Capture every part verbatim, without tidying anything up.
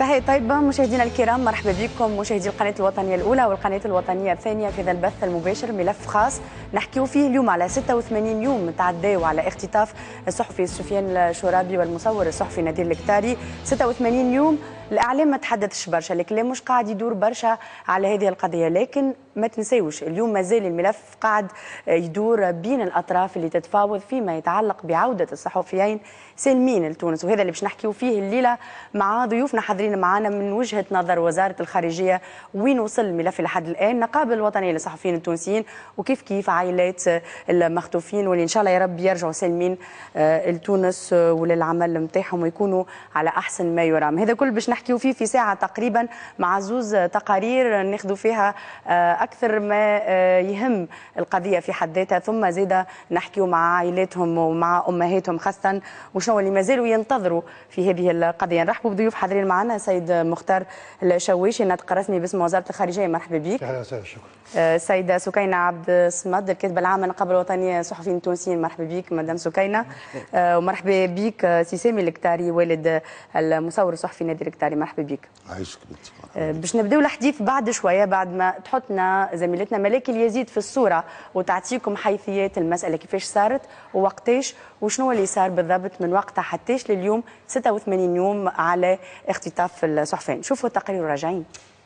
مساء طيبة مشاهدينا الكرام، مرحبا بكم مشاهدي القناة الوطنية الأولى والقناة الوطنية الثانية في هذا البث المباشر. ملف خاص نحكيو فيه اليوم على ستة وثمانين يوم تعداو على اختطاف الصحفي سفيان الشورابي والمصور الصحفي نذير الكتاري. ستة وثمانين يوم الإعلام ما تحدثش برشا، الكلام مش قاعد يدور برشا على هذه القضية، لكن ما تنساوش اليوم مازال الملف قاعد يدور بين الأطراف اللي تتفاوض فيما يتعلق بعودة الصحفيين سالمين لتونس، وهذا اللي باش نحكيو فيه الليلة مع ضيوفنا حاضرين معنا من وجهة نظر وزارة الخارجية. وين وصل الملف لحد الآن؟ النقابة الوطنية للصحفيين التونسيين وكيف كيف عائلات المخطوفين واللي إن شاء الله يا رب يرجعوا سالمين لتونس وللعمل نتاعهم ويكونوا على أحسن ما يرام. هذا كل باش نحكيو فيه في ساعة تقريبا مع زوز تقارير ناخذوا فيها أكثر ما يهم القضية في حد ذاتها، ثم زيدا نحكيو مع عائلاتهم ومع أمهاتهم خاصة وشنو اللي مازالوا ينتظروا في هذه القضية. نرحبوا بضيوف حاضرين معنا، سيد مختار الشواشي ناطق رسمي باسم وزارة الخارجية، مرحبا بك. اهلا وسهلا، شكرا. السيدة سكينة عبد الصمد الكاتبة العامة للنقابة الوطنية للصحفيين التونسيين، مرحبا بك مدام سكينة. ومرحبا بك سي سامي الكتاري والد المصور الصحفي نذير الكتاري، مرحبا بك. عايشك بنتي. باش نبداو الحديث بعد شويه بعد ما تحطنا زميلتنا ملاك اليزيد في الصوره وتعطيكم حيثيات المساله كيفاش صارت ووقتاش وشنو اللي صار بالضبط من وقتها حتىش لليوم ستة وثمانين يوم على اختطاف الصحفيين. شوفوا التقرير وراجعين.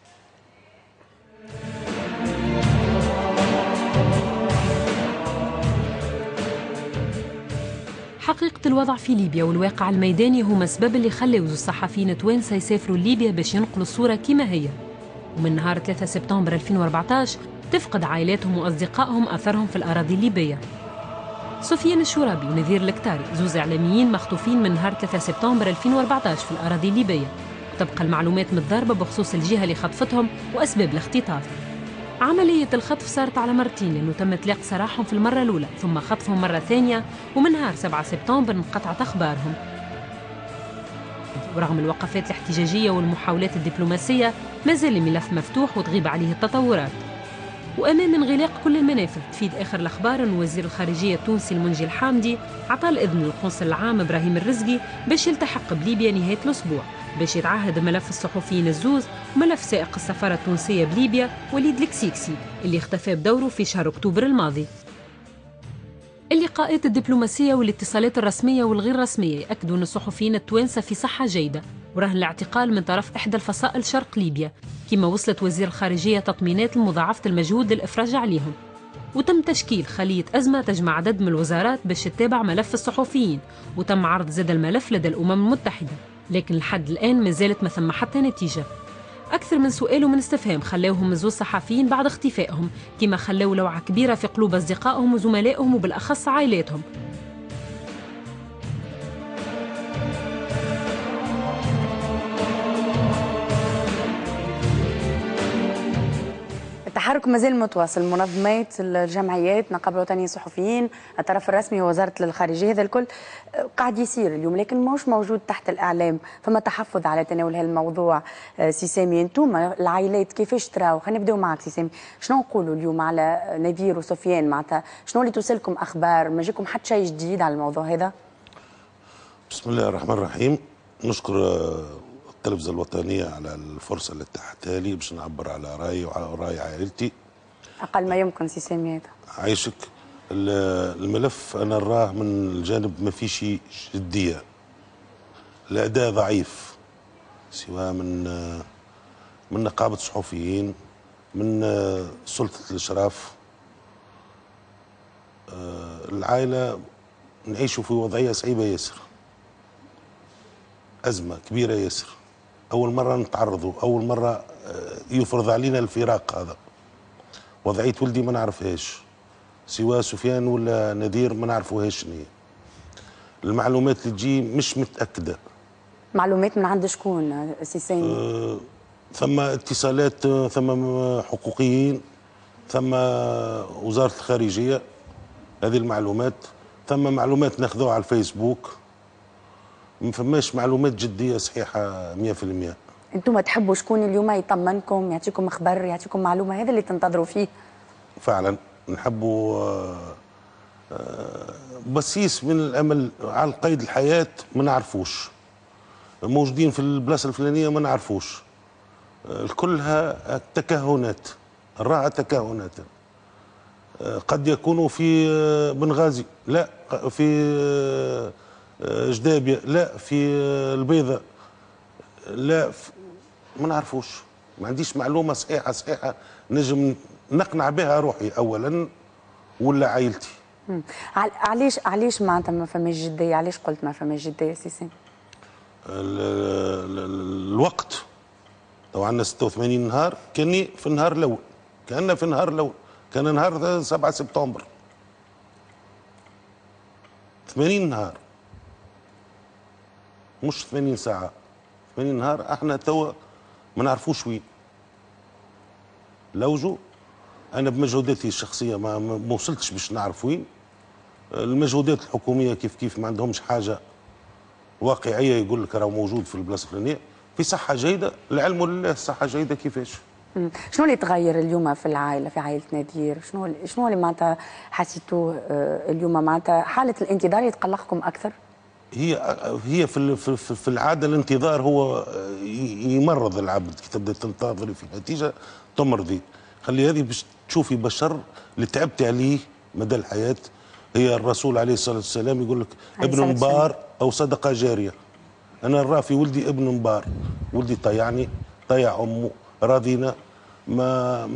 حقيقة الوضع في ليبيا والواقع الميداني هما السبب اللي خلاو الصحفيين التوانسة يسافروا ليبيا باش ينقلوا الصورة كما هي. ومن نهار ثلاثة سبتمبر ألفين وأربعطاش تفقد عائلاتهم وأصدقائهم أثرهم في الأراضي الليبية. سفيان الشورابي ونذير الكتاري زوز إعلاميين مخطوفين من نهار ثلاثة سبتمبر ألفين وأربعطاش في الأراضي الليبية، وتبقى المعلومات متضاربة بخصوص الجهة اللي خطفتهم وأسباب الاختطاف. عملية الخطف صارت على مرتين لأنه تم إطلاق سراحهم في المرة الأولى ثم خطفهم مرة ثانية، ومن نهار سبعة سبتمبر انقطعت أخبارهم. ورغم الوقفات الاحتجاجية والمحاولات الدبلوماسية ما زال الملف مفتوح وتغيب عليه التطورات. وأمام انغلاق كل المنافذ تفيد آخر الأخبار أن وزير الخارجية التونسي المنجي الحامدي عطى الإذن للقنصل العام إبراهيم الرزقي باش يلتحق بليبيا نهاية الأسبوع باش يتعهد ملف الصحفيين الزوز وملف سائق السفارة التونسية بليبيا وليد الكسيكسي اللي اختفى بدوره في شهر أكتوبر الماضي. اللقاءات الدبلوماسية والاتصالات الرسمية والغير رسمية يأكدوا أن الصحفيين التوانسة في صحة جيدة ورهن الاعتقال من طرف إحدى الفصائل شرق ليبيا، كما وصلت وزير الخارجية تطمينات لمضاعفة المجهود للإفراج عليهم. وتم تشكيل خلية أزمة تجمع عدد من الوزارات باش تتابع ملف الصحفيين، وتم عرض زاد الملف لدى الأمم المتحدة، لكن لحد الآن ما زالت ما ثم حتى نتيجة. أكثر من سؤال ومن استفهام خلاوهم الزوز صحفيين بعد اختفائهم، كما خلاو لوعة كبيرة في قلوب أصدقائهم وزملائهم وبالأخص عائلاتهم. التحرك مازال متواصل، منظمات الجمعيات نقابة الوطنية للصحفيين الطرف الرسمي ووزارة الخارجية هذا الكل قاعد يصير اليوم، لكن ماهوش موجود تحت الإعلام، فما تحفظ على تناول هذا الموضوع. سي سامي انتم العائلات كيفاش تراو؟ خلينا نبداو معك سي سامي، شنو نقولوا اليوم على نذير وسفيان؟ معناتها شنو اللي توصلكم أخبار؟ ما جاكم حتى شيء جديد على الموضوع هذا؟ بسم الله الرحمن الرحيم. نشكر التلفزة الوطنية على الفرصة اللي اتاحتها لي باش نعبر على رايي وعلى راي عائلتي. أقل ما يمكن سي سامي هذا. عايشك. الملف أنا نراه من الجانب ما فيش جدية، الأداء ضعيف سواء من من نقابة الصحفيين من سلطة الإشراف. العائلة نعيشوا في وضعية صعيبة ياسر، أزمة كبيرة ياسر، أول مرة نتعرضوا، أول مرة يفرض علينا الفراق. هذا وضعية ولدي ما نعرفهاش، سواء سفيان ولا نذير ما نعرفوهاش شنو هي. المعلومات اللي تجي مش متأكدة. معلومات من عند شكون سي سامي؟ أه ثم اتصالات، ثم حقوقيين، ثم وزارة الخارجية هذه المعلومات، ثم معلومات ناخذوها على الفيسبوك. ما فماش معلومات جديه صحيحه مئة بالمئة. انتم تحبوا شكون اليوم يطمنكم يعطيكم اخبار يعطيكم معلومه؟ هذا اللي تنتظروا فيه فعلا. نحبوا بسيس من الامل على قيد الحياه ما نعرفوش. موجودين في البلاصه الفلانيه ما نعرفوش. كلها تكهنات، راها تكهنات. قد يكونوا في بنغازي، لا في جدابيه، لا في البيضاء، لا في ما نعرفوش. ما عنديش معلومه صحيحه صحيحه نجم نقنع بها روحي اولا ولا عائلتي. علاش علاش معناتها ما فماش جديه؟ علاش قلت ما فماش جديه سي سامي؟ الوقت تو عندنا ستة وثمانين نهار، كاني في النهار الاول، كان في النهار الاول، كان نهار سبعة سبتمبر. ثمانين نهار مش ثمانين ساعه، ثمانين نهار. احنا توا ما نعرفوش وين لوجو. انا بمجهوداتي الشخصيه ما ما وصلتش باش نعرف وين. المجهودات الحكوميه كيف كيف ما عندهمش حاجه واقعيه يقول لك راه موجود في البلاصه الفلانيه. في صحه جيده، العلم لله الصحه جيده كيفاش. شنو اللي تغير اليوم في العائله، في عائله نادير؟ شنو شنو اللي معناتها حسيتوه اليوم؟ معناتها حاله الانتظار يتقلقكم اكثر؟ هي هي في في العاده الانتظار هو يمرض العبد. كي تبدا تنتظري في نتيجه تمرضي. خلي هذه باش تشوفي بشر اللي تعبت عليه مدى الحياه. هي الرسول عليه الصلاه والسلام يقول لك ابن مبار او صدقه جاريه. انا نرى في ولدي ابن مبار، ولدي طيعني طيع امه، راضينا، ما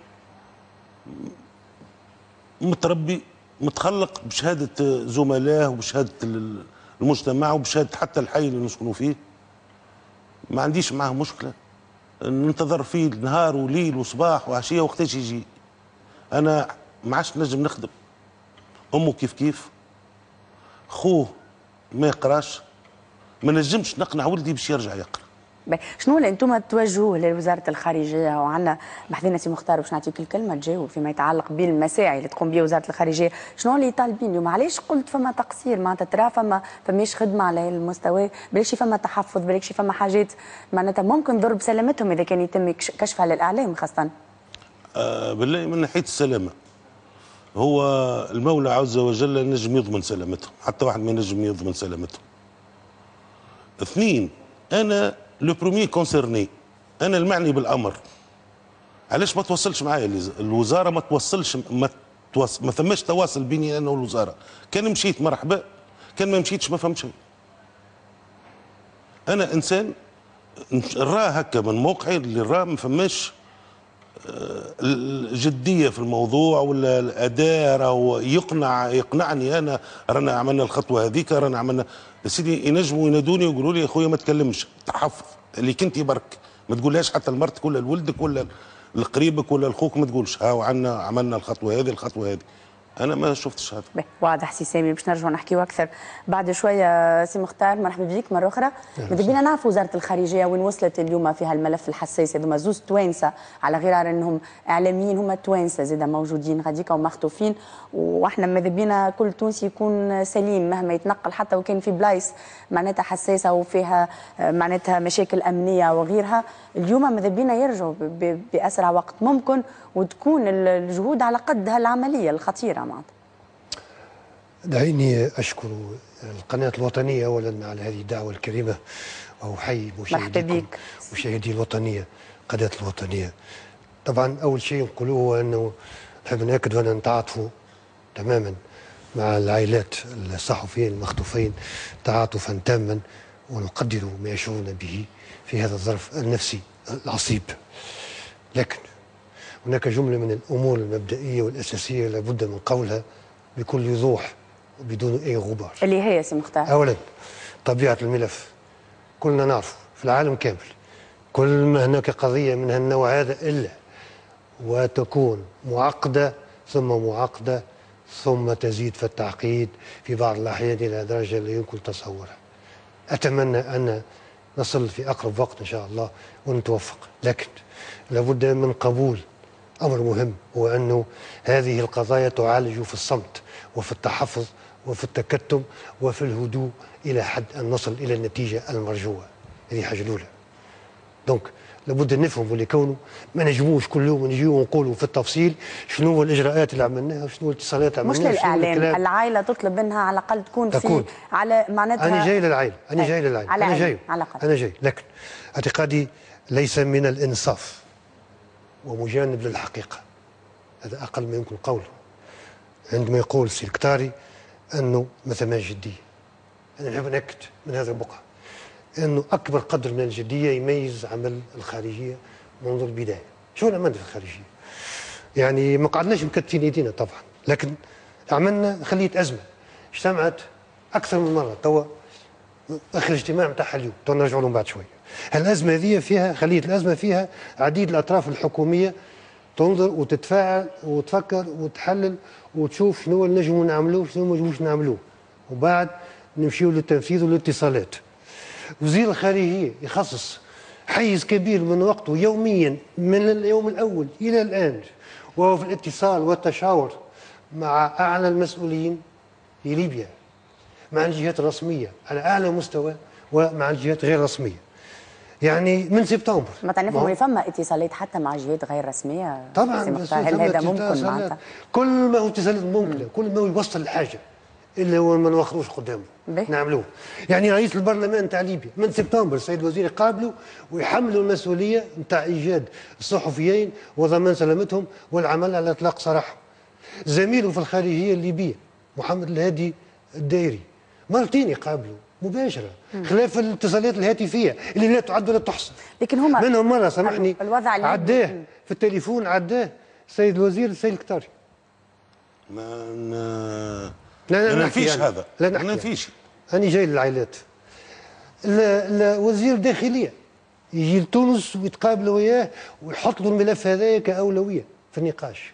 متربي متخلق بشهاده زملائه وبشهاده المجتمع وبشهاده حتى الحي اللي نسكنوا فيه. ما عنديش معاه مشكله، ننتظر فيه نهار وليل وصباح وعشيه وقتاش يجي. انا ما عادش نجم نخدم، امه كيف كيف، خوه ما يقراش، ما نجمش نقنع ولدي باش يرجع يقرا. شنو اللي انتم توجهوه لوزاره الخارجيه؟ وعندنا بحثنا سي مختار باش نعطيك الكلمه تجاوب فيما يتعلق بالمساعي اللي تقوم بها وزاره الخارجيه. شنو اللي طالبين اليوم؟ علاش قلت فما تقصير؟ معناتها ترى فما فماش خدمه على المستوى، بلاش فما تحفظ، بلاش فما حاجات معناتها ممكن تضر بسلامتهم اذا كان يتم كشفها للاعلام خاصه. آه بالله من ناحيه السلامه، هو المولى عز وجل نجم يضمن سلامتهم، حتى واحد ما ينجم يضمن سلامتهم. اثنين، انا لو بروميي كونسيرني، انا المعني بالامر. علاش ما توصلش معايا الوزاره؟ ما توصلش، ما توصل، ما ثماش تواصل بيني انا والوزاره. كان مشيت مرحبا، كان ما مشيتش ما فهمت شيء. انا انسان نراه هكا من موقعي اللي راه ما فماش الجديه في الموضوع ولا الاداء راهو يقنع يقنعني انا رانا عملنا الخطوه هذيك، رانا عملنا. سيدي ينجموا ينادوني ويقولوا لي يا خويا ما تكلمش، تحفظ اللي كنتي برك، ما تقولهاش حتى لمرتك ولا لولدك ولا لقريبك ولا لخوك، ما تقولش ها وعنا عملنا الخطوه هذه الخطوه هذه. انا ما شفتش هذا. واضح سي سامي، باش نرجعوا نحكيوا اكثر بعد شويه. سي مختار مرحبا بك مره اخرى. ماذا بينا نعرفوا وزاره الخارجيه وين وصلت اليوم في هالملف الحساس؟ هذوما زوز توانسه على غرار انهم اعلاميين، هما توانسه زاد موجودين غاديكا ومخطوفين، واحنا ماذا بينا كل تونسي يكون سليم مهما يتنقل، حتى وكان في بلايص معناتها حساسه وفيها معناتها مشاكل امنيه وغيرها. اليوم ماذا بينا يرجعوا باسرع وقت ممكن وتكون الجهود على قد هالعمليه الخطيره. معناتها دعيني اشكر القناه الوطنيه اولا على هذه الدعوه الكريمه، واحيي مشاهديكم مشاهدي الوطنيه قناه الوطنيه. طبعا اول شيء نقولوه هو انه نحب ناكد وانا نتعاطفوا تماما مع العائلات الصحفيين المخطوفين تعاطفا تاما، ونقدر ما يشعرون به في هذا الظرف النفسي العصيب. لكن هناك جمله من الامور المبدئيه والاساسيه لابد من قولها بكل وضوح وبدون اي غبار، اللي هي سي مختار. اولا طبيعه الملف كلنا نعرف في العالم كامل، كل ما هناك قضيه من هالنوع هذا الا وتكون معقده ثم معقده ثم تزيد في التعقيد في بعض الاحيان الى درجه لا يمكن تصورها. اتمنى ان نصل في اقرب وقت ان شاء الله ونتوفق، لكن لابد من قبول امر مهم، هو انه هذه القضايا تعالج في الصمت وفي التحفظ وفي التكتم وفي الهدوء الى حد ان نصل الى النتيجه المرجوه. هذه حاجه الاولى. دونك لابد نفهموا لكونه ما نجموش كل يوم نجيو ونقولوا في التفصيل شنو هو الاجراءات اللي عملناها وشنو الاتصالات اللي عملناها. مش للاعلام، العائله تطلب منها على الاقل تكون, تكون. في على معناتها. انا جاي للعائله، انا جاي للعائله، انا جاي على انا جاي، لكن اعتقادي ليس من الانصاف ومجانب للحقيقه، هذا اقل ما يمكن قوله، عندما يقول السي الكتاري انه ما ثماش جديه. انا نحب ناكد من هذا البقعه انه اكبر قدر من الجديه يميز عمل الخارجيه منذ البدايه. شو عملنا في الخارجيه؟ يعني ما قعدناش مكتفين ايدينا طبعا، لكن عملنا خليه ازمه اجتمعت اكثر من مره. توا اخر اجتماع نتاعها اليوم، تو نرجعوا لهم بعد شويه. الازمه هذه فيها خليه الازمه فيها عديد الاطراف الحكوميه تنظر وتتفاعل وتفكر وتحلل وتشوف شنو اللي نجموا نعملوه شنو ما نجموش نعملوه، وبعد نمشيو للتنفيذ والاتصالات. وزير الخارجيه يخصص حيز كبير من وقته يوميا من اليوم الاول الى الان وهو في الاتصال والتشاور مع اعلى المسؤولين في ليبيا، مع الجهات الرسميه على اعلى مستوى ومع الجهات غير رسميه. يعني من سبتمبر ما تعرفوا اللي فما اتصالات حتى مع جهات غير رسميه طبعا. هل هذا ممكن معناتها؟ كل ما هو اتصالات ممكنه، كل ما هو يوصل الحاجه الا هو ما نوخروش قدامه نعملوه. يعني رئيس البرلمان تاع ليبيا من سبتمبر السيد الوزير يقابلوا ويحملوا المسؤوليه نتاع ايجاد الصحفيين وضمان سلامتهم والعمل على اطلاق سراحهم. زميله في الخارجيه الليبيه محمد الهادي الدايري مرتين يقابلوا مباشره خلاف الاتصالات الهاتفيه اللي لا تعد ولا تحصى. لكن هما منهم مره سامحني الوضع عداه في التليفون، عداه السيد الوزير السيد الكتاري. ما ن... لا ما نفيش يعني. هذا لا ما نفيش. أنا جاي للعائلات. وزير الداخلية يجي لتونس ويتقابلوا وياه ويحط له الملف هذايا كأولوية في النقاش.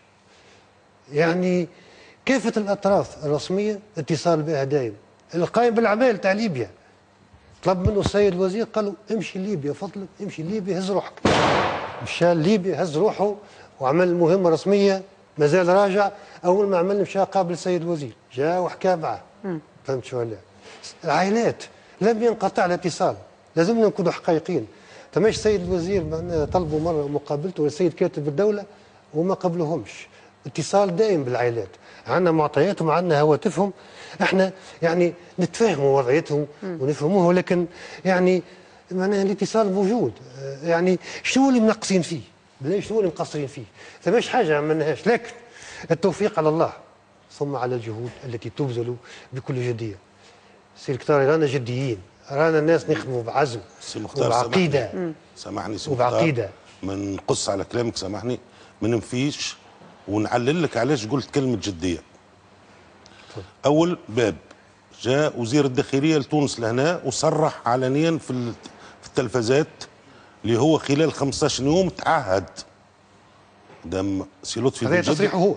يعني كافة الأطراف الرسمية اتصال بها دائما. القائم بالأعمال تاع ليبيا طلب منه السيد الوزير قال له امشي ليبيا فضلك، امشي ليبيا هز روحك. مشى ليبيا هز روحه وعمل مهمة رسمية مازال راجع. أول ما عمل مشى قابل السيد الوزير جاء وحكى معه. فهمت شو ولا؟ العائلات لم ينقطع الاتصال، لازمنا نكونوا حقيقيين. تماش السيد الوزير طلبوا مره مقابلته والسيد كاتب الدوله وما قبلوهمش. اتصال دائم بالعائلات، عندنا معطياتهم عندنا هواتفهم، احنا يعني نتفاهموا وضعيتهم ونفهموها، ولكن يعني معناها الاتصال موجود. يعني شنو اللي منقصين فيه؟ بالله شنو اللي مقصرين فيه؟ ثماش حاجه ما عملناهاش، لكن التوفيق على الله ثم على الجهود التي تبذل بكل جديه. سي الكتاري رانا جديين، رانا الناس نخدموا بعزم وبعقيده. سامحني سي وبعقيده. ما نقص على كلامك، سامحني ما ننفيش ونعلل لك علاش قلت كلمه جديه. اول باب جاء وزير الداخليه لتونس لهنا وصرح علنيا في في التلفزات اللي هو خلال خمسطاش يوم تعهد. دام سي لطفي هذا تصريحه هو.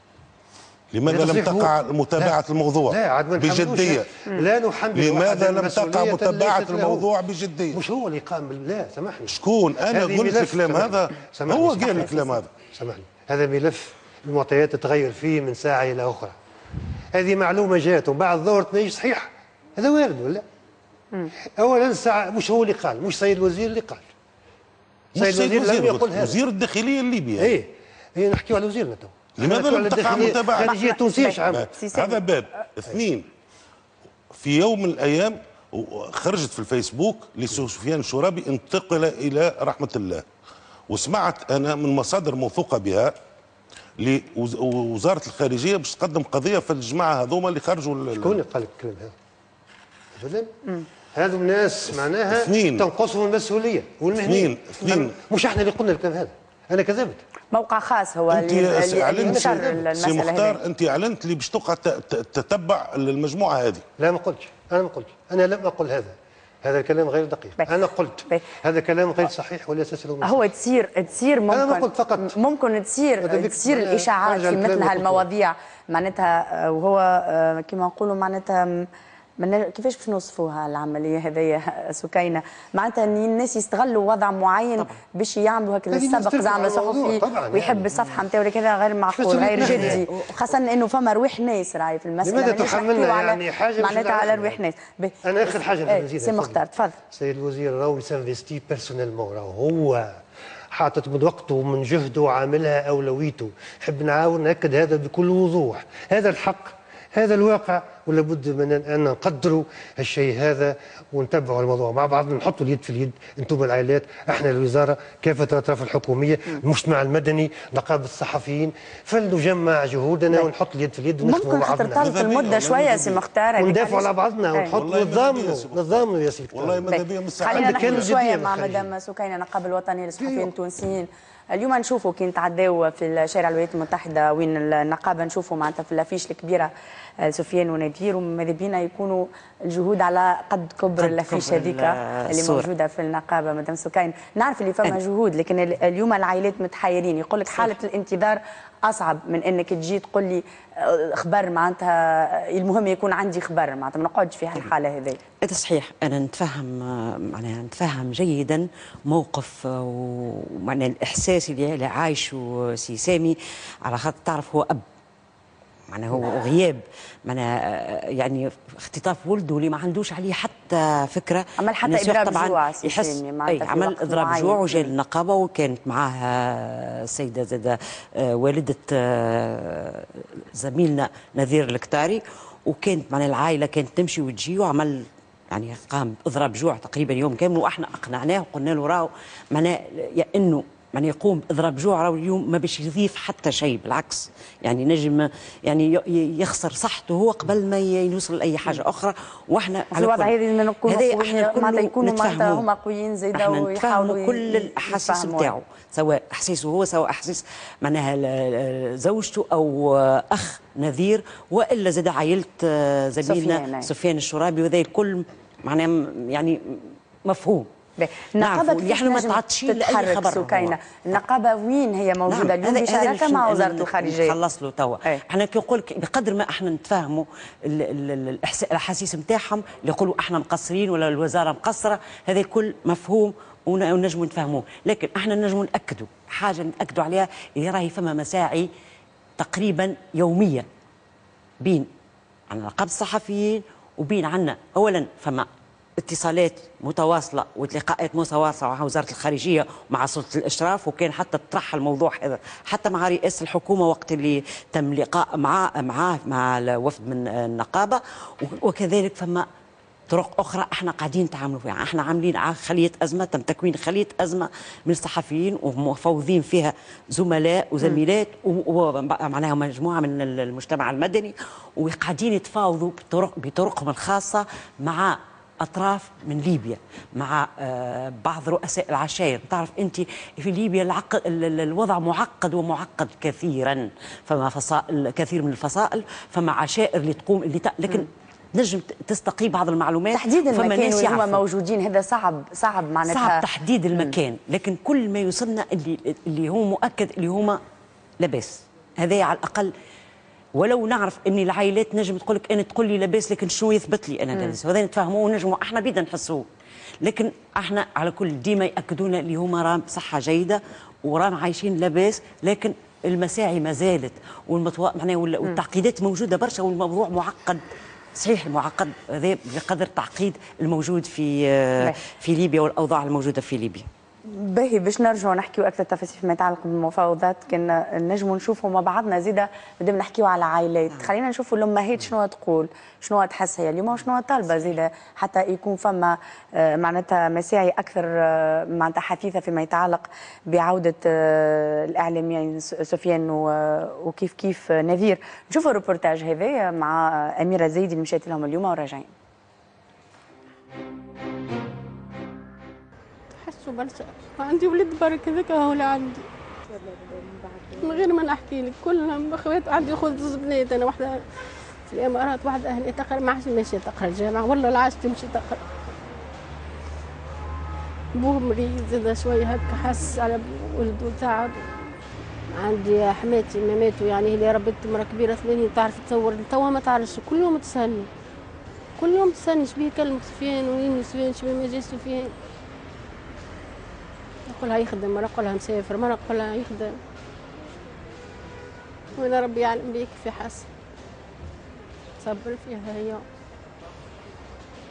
لماذا لم تقع متابعة الموضوع لا عاد ما بجدية؟ لا نحمل. لماذا لم تقع متابعة الموضوع بجدية؟ مش هو اللي قام. لا سامحني. شكون؟ أنا قلت الكلام هذا؟ هو قال الكلام هذا. سامحني، هذا ملف المعطيات تتغير فيه من ساعة إلى أخرى. هذه معلومة جات وبعد ظهر تناقش صحيح، هذا وارد ولا؟ أولا الساعة مش هو اللي قال، مش سيد الوزير اللي قال. سيد الوزير لم يقل هذا. وزير الداخلية الليبية. إيه هي نحكيو على وزيرنا تو. لماذا لم تقع متابعة الخارجية التونسية؟ هذا باب. اثنين، في يوم من الأيام خرجت في الفيسبوك لسفيان الشرابي انتقل إلى رحمة الله، وسمعت أنا من مصادر موثوقة بها لوزارة الخارجية باش تقدم قضية في الجماعة هذوما اللي خرجوا. شكون اللي قال لك الكلام هذا؟ أبدا. هذو الناس معناها اثنين تنقصهم المسؤولية والمهنية. اثنين مش احنا اللي قلنا الكلام هذا، أنا كذبت. موقع خاص هو انت اللي اعلنت سي مختار، انت اعلنت اللي باش تقعد تتبع المجموعه هذه. لا ما قلتش، انا ما قلتش، انا لم اقل هذا، هذا الكلام غير دقيق. بي. انا قلت بي. هذا كلام غير صحيح ولا اساس له. هو تصير تصير ممكن انا ما قلت فقط ممكن تصير تصير الاشاعات في مثل هالمواضيع معناتها، وهو كما نقولوا معناتها كيفاش باش نوصفوها العمليه هذيا سكينه، معناتها ان الناس يستغلوا وضع معين طبعا. باش يعملوا هكا السبق زعما صحفي ويحب يعني. الصفحه نتاعو كذا غير معقول غير جدي، خاصه انه فما روح ناس راهي في المساله. لماذا تحملنا يعني حاجه معناتها على روح ناس. انا اخر حاجه نزيدها سي مختار تفضل. سيد الوزير راهو يسانفيستي بيرسونيلمون، راهو هو حاطط من وقته ومن جهده وعاملها أولويته. نحب نعاون نأكد هذا بكل وضوح. هذا الحق، هذا الواقع، ولا بد من أن نقدروا الشيء هذا ونتبعوا الموضوع مع بعض، نحطوا اليد في اليد، انتم العائلات، احنا الوزاره، كافه الاطراف الحكوميه، المجتمع المدني، نقابه الصحفيين، فلنجمع جهودنا ونحط اليد في اليد ونخدموا مع بعضنا. ممكن تطول المده شويه سي مختار، وندافعوا على بعضنا ونحط نظامنا نظامنا يا سي والله ماذا بيا من الصحه. خلينا نحكي شويه مع مدام سكينه نقابه الوطنيه للصحفيين التونسيين. اليوم نشوفوا كي نتعداو في شارع الولايات المتحده وين النقابه، نشوفوا معناتها في الافيش الكبيره سفيان ونذير، وماذا بينا يكونوا الجهود على قد كبر الافيش هذيك اللي موجوده في النقابه. مدام سكين، نعرف اللي فما جهود، لكن اليوم العائلات متحيرين، يقول لك حاله الانتظار اصعب من انك تجي تقول لي خبر، معناتها المهم يكون عندي خبر، معناتها ما نقعدش في هالحاله هذه. هذا صحيح، انا نتفهم معناها نتفهم جيدا موقف ومعنى الاحساس اللي عايشه سي سامي، على خاطر تعرف هو اب، معناها هو غياب، معناها يعني اختطاف ولده اللي ما عندوش عليه حتى فكره. عمل حتى اضراب جوع، يحس اي عمل اضراب جوع، وجاء للنقابه وكانت معاه السيده زاده والده زميلنا نذير الكتاري، وكانت معناها العائله كانت تمشي وتجي، وعمل يعني قام باضراب جوع تقريبا يوم كامل، واحنا اقنعناه وقلنا له راهو معناها يا انه يعني يقوم باضراب جوع راهو اليوم ما باش يضيف حتى شيء، بالعكس يعني نجم يعني يخسر صحته هو قبل ما يوصل لاي حاجه اخرى. واحنا على الوضع هذه نكونوا احنا يكونوا معناتها هما قويين زايده ويحاولوا كل الاحاسيس نتاعو، سواء احاسيسه هو سواء احاسيس معناها زوجته او اخ نذير، والا زاد عائله زميلنا سفيان الشرابي، وهذا الكل معناها يعني مفهوم. النقابه احنا ما تعطشين لاي خبر. سكينه النقابه وين هي موجوده نعم. اليوم بشراكه مع وزاره الخارجيه؟ نخلص له توا. احنا كي نقول بقدر ما احنا نتفاهموا الاحاسيس نتاعهم، اللي يقولوا احنا مقصرين ولا الوزاره مقصره، هذا الكل مفهوم ونجموا نتفاهموه، لكن احنا نجموا ناكدوا حاجه ناكدوا عليها، اللي راهي فما مساعي تقريبا يوميه بين عن نقابه الصحفيين وبين عنا. اولا فما اتصالات متواصله ولقاءات متواصله مع وزاره الخارجيه ومع سلطه الاشراف، وكان حتى طرح الموضوع هذا حتى مع رئاسه الحكومه وقت اللي تم لقاء معاه معاه مع الوفد من النقابه، وكذلك فما طرق اخرى احنا قاعدين نتعاملوا فيها. احنا عاملين خليه ازمه، تم تكوين خليه ازمه من الصحفيين ومفوضين فيها زملاء وزميلات ومعناها مجموعه من المجتمع المدني، وقاعدين يتفاوضوا بطرق بطرقهم الخاصه مع اطراف من ليبيا، مع بعض رؤساء العشائر. تعرف انت في ليبيا العقد الوضع معقد ومعقد كثيرا، فما فصائل كثير من الفصائل، فما عشائر اللي تقوم اللي ت... لكن م. نجم تستقي بعض المعلومات. تحديد المكان اللي هم موجودين هذا صعب صعب معناتها صعب تحديد المكان، م. لكن كل ما يوصلنا اللي اللي هو مؤكد اللي هما لاباس، هذا على الاقل. ولو نعرف ان العائلات نجم تقول لك انا تقول لي لاباس، لكن شنو يثبت لي انا لاباس؟ هذا نتفاهموه ونجموا احنا بينا نحسوه، لكن احنا على كل ديما ياكدونا اللي هما راهم بصحه جيده وراهم عايشين لاباس، لكن المساعي ما زالت والمطو... معناها والتعقيدات موجوده برشا، والموضوع معقد صحيح، معقد هذا بقدر التعقيد الموجود في في ليبيا والاوضاع الموجوده في ليبيا. باهي باش نرجعوا نحكيوا اكثر تفاصيل فيما يتعلق بالمفاوضات، كنا نجموا نشوفوا مع بعضنا زيدا بدنا نحكيوا على عائلات. خلينا نشوفوا الامهات شنو تقول، شنو تحس هي اليوم وشنو طالبه زيدا، حتى يكون فما معناتها مساعي اكثر معناتها حثيثه فيما يتعلق بعوده الاعلاميين سفيان وكيف كيف نذير. نشوفوا الروبورتاج هذا مع اميره زيدي اللي مشيت لهم اليوم وراجعين. برشا عندي ولد برك هذاك هو اللي عندي، من غير ما نحكي لك كلهم اخوات. عندي خذ بنات، انا واحده في الامارات، واحده اهلي تقرا، ما عادش ماشيه تقرا الجامعه، والله لا عادش تمشي تقرا. بوه مريض زاد شويه هكا، حس على ولده تعب. عندي حماتي ما ماتوا، يعني هي ربت مرة كبيره ثمانين، تعرف تصور توا ما تعرفش، كل يوم تسالني كل يوم تسالني شبيه كلمك سفيان وين سفيان، شبيه ما جاش سفيان. نقولها يخدم، مرة نقولها مسافر، مرة نقولها يخدم، وانا ربي يعلم بيك في حسن صبر فيها هي.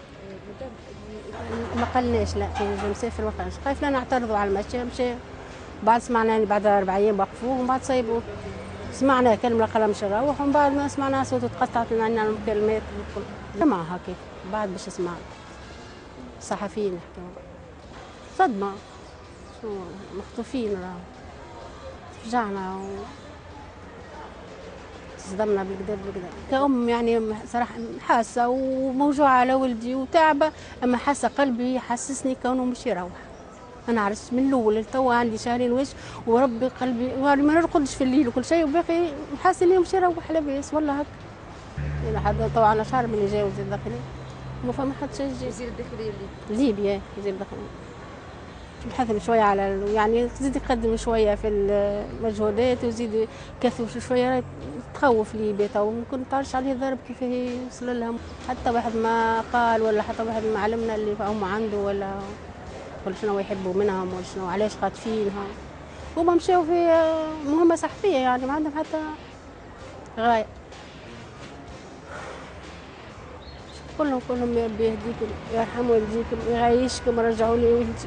ما قالناش لا كي مسافر ما قالناش، خايف لا نعترضوا على المشي مشى، بعد سمعنا يعني بعد اربع ايام وقفوه ومن بعد صيبوه. سمعنا كلمه قلم شراوح ومن بعد ما سمعنا صوت تقطعت لنا المكالمات والكل. مع هكاك بعد باش سمعنا صحفيين يحكوا صدمه شو مخطوفين راهو فجعنا و... صدمنا بالكدا بالكدا كأم يعني صراحة حاسة وموجوعة على ولدي وتعبة، أما حاسة قلبي حسسني كونه مش يروح. أنا عرفت من الأول لتوا عندي شهرين وش وربي قلبي ما نرقدش في الليل وكل شيء وباقي حاسة إني مش يروح لاباس والله هكا. إلى حد طبعا شهر من اللي جاي وزير الداخلية ما فما حد شيء يجي. وزير الداخلية ليبيا ليبيا وزير الداخلية نحثم شوية على يعني تزيد يقدم شوية في المجهودات ويزيد كثف شوية تخوف ليبيا تو ممكن تعرفش عليه ضرب كيف يوصل لهم. حتى واحد ما قال ولا حتى واحد ما علمنا اللي هم عنده ولا ولا شنو يحبوا منهم ولا شنو علاش خاطفينهم. هما مشاو في مهمة صحفية يعني ما عندهم حتى غاية. كلهم كلهم يا ربي يهديكم يرحم والديكم ويعيشكم ورجعوا لي ولدي.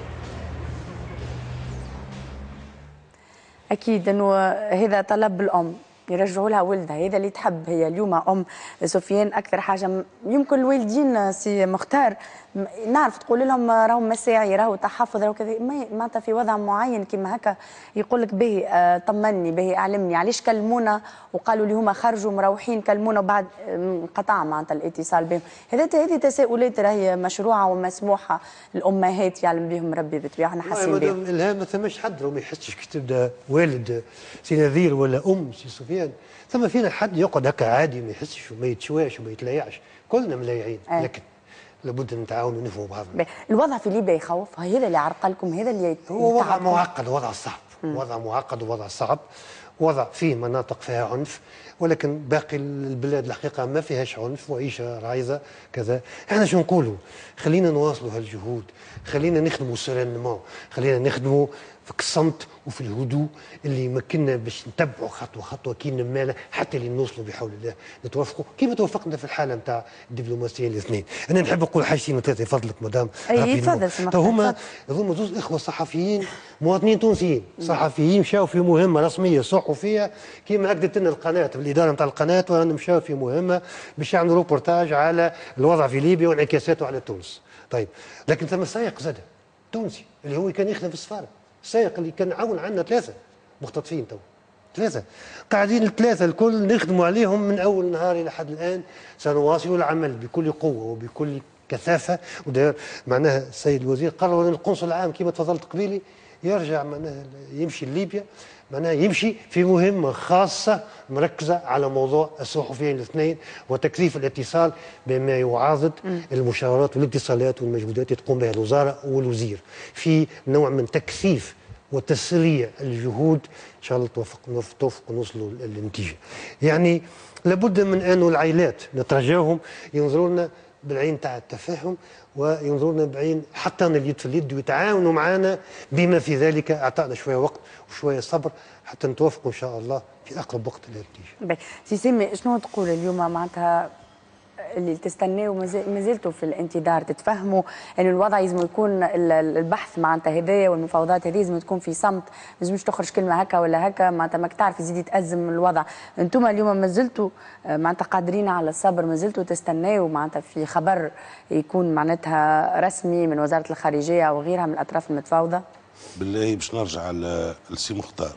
أكيد أنه هذا طلب الأم يرجعوا لها ولدها، هذا اللي تحب هي اليوم أم سفيان. أكثر حاجة يمكن الوالدين سي مختار نعرف تقول لهم راهو مساعي راهو تحفظ راهو كذا معناتها في وضع معين كيما هكا يقول لك به آه طمني به اعلمني علاش كلمونا وقالوا لي هما خرجوا مروحين كلمونا وبعد انقطع معناتها الاتصال بهم. هذا هذه تساؤلات راهي مشروعه ومسموحه الامهات يعلم بهم ربي بالطبيعه احنا حاسين بها. الهام ما ثماش حد ما يحسش كي تبدا والد سي نذير ولا ام سي سفيان ثم فينا حد يقعد هكا عادي ما يحسش وما يتشواش وما يتليعش كلنا ملايعين آه. لكن لابد نتعاونوا ونفهموا بعضنا. الوضع في ليبيا يخوف هذا اللي عرقلكم هذا اللي هو وضع معقد ووضع صعب م. وضع معقد ووضع صعب وضع فيه مناطق فيها عنف ولكن باقي البلاد الحقيقه ما فيهاش عنف وعيشه رايزه كذا. احنا شو نقولوا خلينا نواصلوا هالجهود خلينا نخدموا سيرينمون خلينا نخدموا في الصمت وفي الهدوء اللي يمكننا باش نتبعوا خطوه خطوه كي نمانا حتى اللي نوصلوا بحول الله نتوافقوا كيما توافقنا في الحاله نتاع الدبلوماسيه الاثنين. انا نحب نقول حاجتين وثلاثه فضلك مدام. اي تفضل. هما هما زوج اخوه صحفيين مواطنين تونسيين صحفيين مشاو في مهمه رسميه صحفيه كيما هكذا لنا القناه الاداره نتاع القناه وانا مشاو في مهمه باش يعملوا روبورتاج على الوضع في ليبيا وانعكاساته على تونس. طيب لكن ثم سائق زاد تونسي اللي هو كان يخدم في السفاره السائق اللي كان عاون عندنا ثلاثه مختطفين تو ثلاثه قاعدين الثلاثه الكل نخدموا عليهم من اول نهار الى حد الان. سنواصل العمل بكل قوه وبكل كثافه وداير معناها السيد الوزير قرر ان القنصل العام كما تفضلت قبيلي يرجع معناها يمشي لليبيا معناها يمشي في مهمه خاصه مركزه على موضوع الصحفيين الاثنين وتكثيف الاتصال بما يعاضد المشاورات والاتصالات والمجهودات اللي تقوم بها الوزاره والوزير في نوع من تكثيف وتسريع الجهود ان شاء الله توفق نوفق ونوصلوا للنتيجه. يعني لابد من انه العائلات نترجاهم ينظروا لنا بالعين تاع التفاهم وينظروا لنا بعين حتى اليد في اليد ويتعاونوا معنا بما في ذلك اعطانا شويه وقت وشويه صبر حتى نتوافقوا ان شاء الله في اقرب وقت للنتيجه. سي سامي شنو تقول اليوم معناتها اللي تستناو ما زلتوا في الانتظار تتفهموا انه الوضع لازم يكون البحث معناتها هدايا والمفاوضات هذه لازم تكون في صمت ما لازمش تخرج كلمه هكا ولا هكا معناتها ماك تعرف يزيد يتازم الوضع. انتم اليوم ما زلتوا معناتها قادرين على الصبر ما زلتوا تستناو معناتها في خبر يكون معناتها رسمي من وزاره الخارجيه او غيرها من الاطراف المتفاوضه؟ بالله باش نرجع لسي مختار.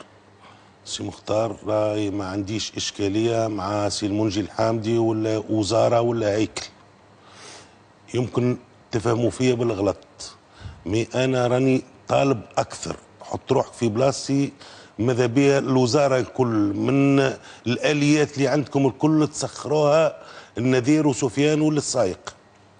سي مختار راي ما عنديش اشكاليه مع سي المنجي الحامدي ولا وزاره ولا هيكل يمكن تفهموا فيا بالغلط مي انا راني طالب اكثر. حط روحك في بلاصتي ماذا بيا الوزاره الكل من الاليات اللي عندكم الكل تسخروها النذير وسفيان والسايق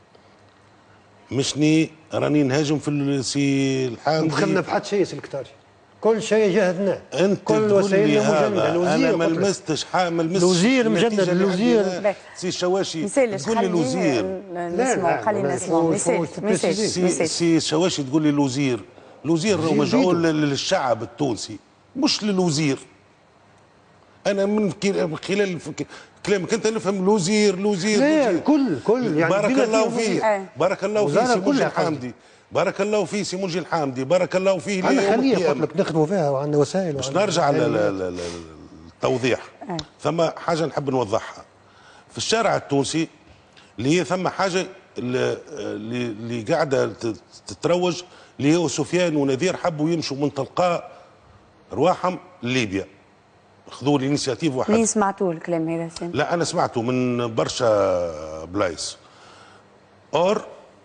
مشني راني نهاجم في السي الحامدي. ما دخلنا في حد شيء سلكتاري كل شيء جهدناه انت كل وسائلنا مجنده. انا ما لمستش ما لمستش الوزير مجدد الوزير سي شواشي تقول لي الوزير نسمعوا خلينا نسمعوا سي سي شواشي تقول لي الوزير الوزير هو مجعول للشعب التونسي مش للوزير. انا من خلال كلامك انت نفهم الوزير الوزير كل كل يعني بارك الله فيك بارك الله فيك سي منجي الحامدي بارك الله فيه سي منجي الحامدي، بارك الله فيه. انا خليه قلت لك نخدموا فيها وعندنا وسائل. باش نرجع للتوضيح، ثم حاجه نحب نوضحها في الشارع التونسي، اللي هي ثم حاجه اللي, اللي قاعده تتروج، اللي هو سفيان ونذير حبوا يمشوا من تلقاء رواحهم لليبيا، خذوا الانيشيتيف واحد. مين سمعتوا الكلام هذا سين؟ لا انا سمعته من برشا بلايص. اور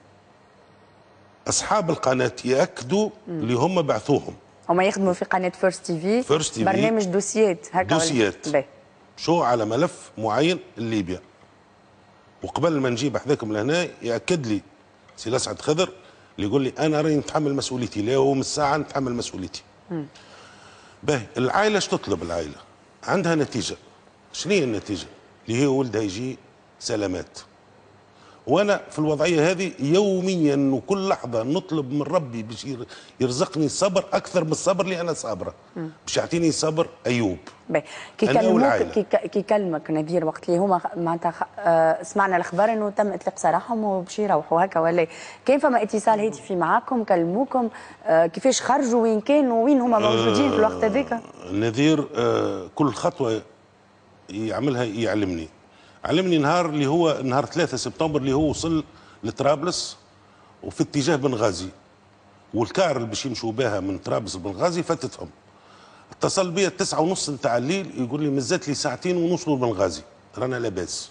اصحاب القناه ياكدوا اللي هم بعثوهم، هما يخدموا في قناه فيرست تي في، فيرست تي في برنامج دوسيات هكا دوسيات شو على ملف معين لليبيا. وقبل ما نجيب حذاكم لهنا ياكد لي سي لسعد خضر اللي يقول لي انا راني نتحمل مسؤوليتي، لا هو من الساعه نتحمل مسؤوليتي. باهي العائله اش تطلب؟ العائله عندها نتيجه. شنو هي النتيجه؟ اللي هي ولدها يجي سلامات. وانا في الوضعيه هذه يوميا وكل لحظه نطلب من ربي باش يرزقني الصبر اكثر من الصبر اللي انا صابره، باش يعطيني صبر ايوب. كي كلموك كي كي كلمك نذير وقت اللي هما معناتها آه سمعنا الاخبار انه تم اطلاق سراحهم وباش يروحوا هكا، ولا كان فما اتصال هاتفي معاكم كلموكم؟ آه كيفاش خرجوا؟ وين كانوا؟ وين هما موجودين في الوقت هذاك؟ نذير آه كل خطوه يعملها يعلمني. علمني نهار اللي هو نهار ثلاثة سبتمبر اللي هو وصل لطرابلس وفي اتجاه بنغازي، والكار اللي باش يمشوا بها من طرابلس لبنغازي فاتتهم. اتصل بي التسعة ونص نتاع الليل يقول لي مزات لي ساعتين ونوصلوا لبنغازي، رانا لاباس.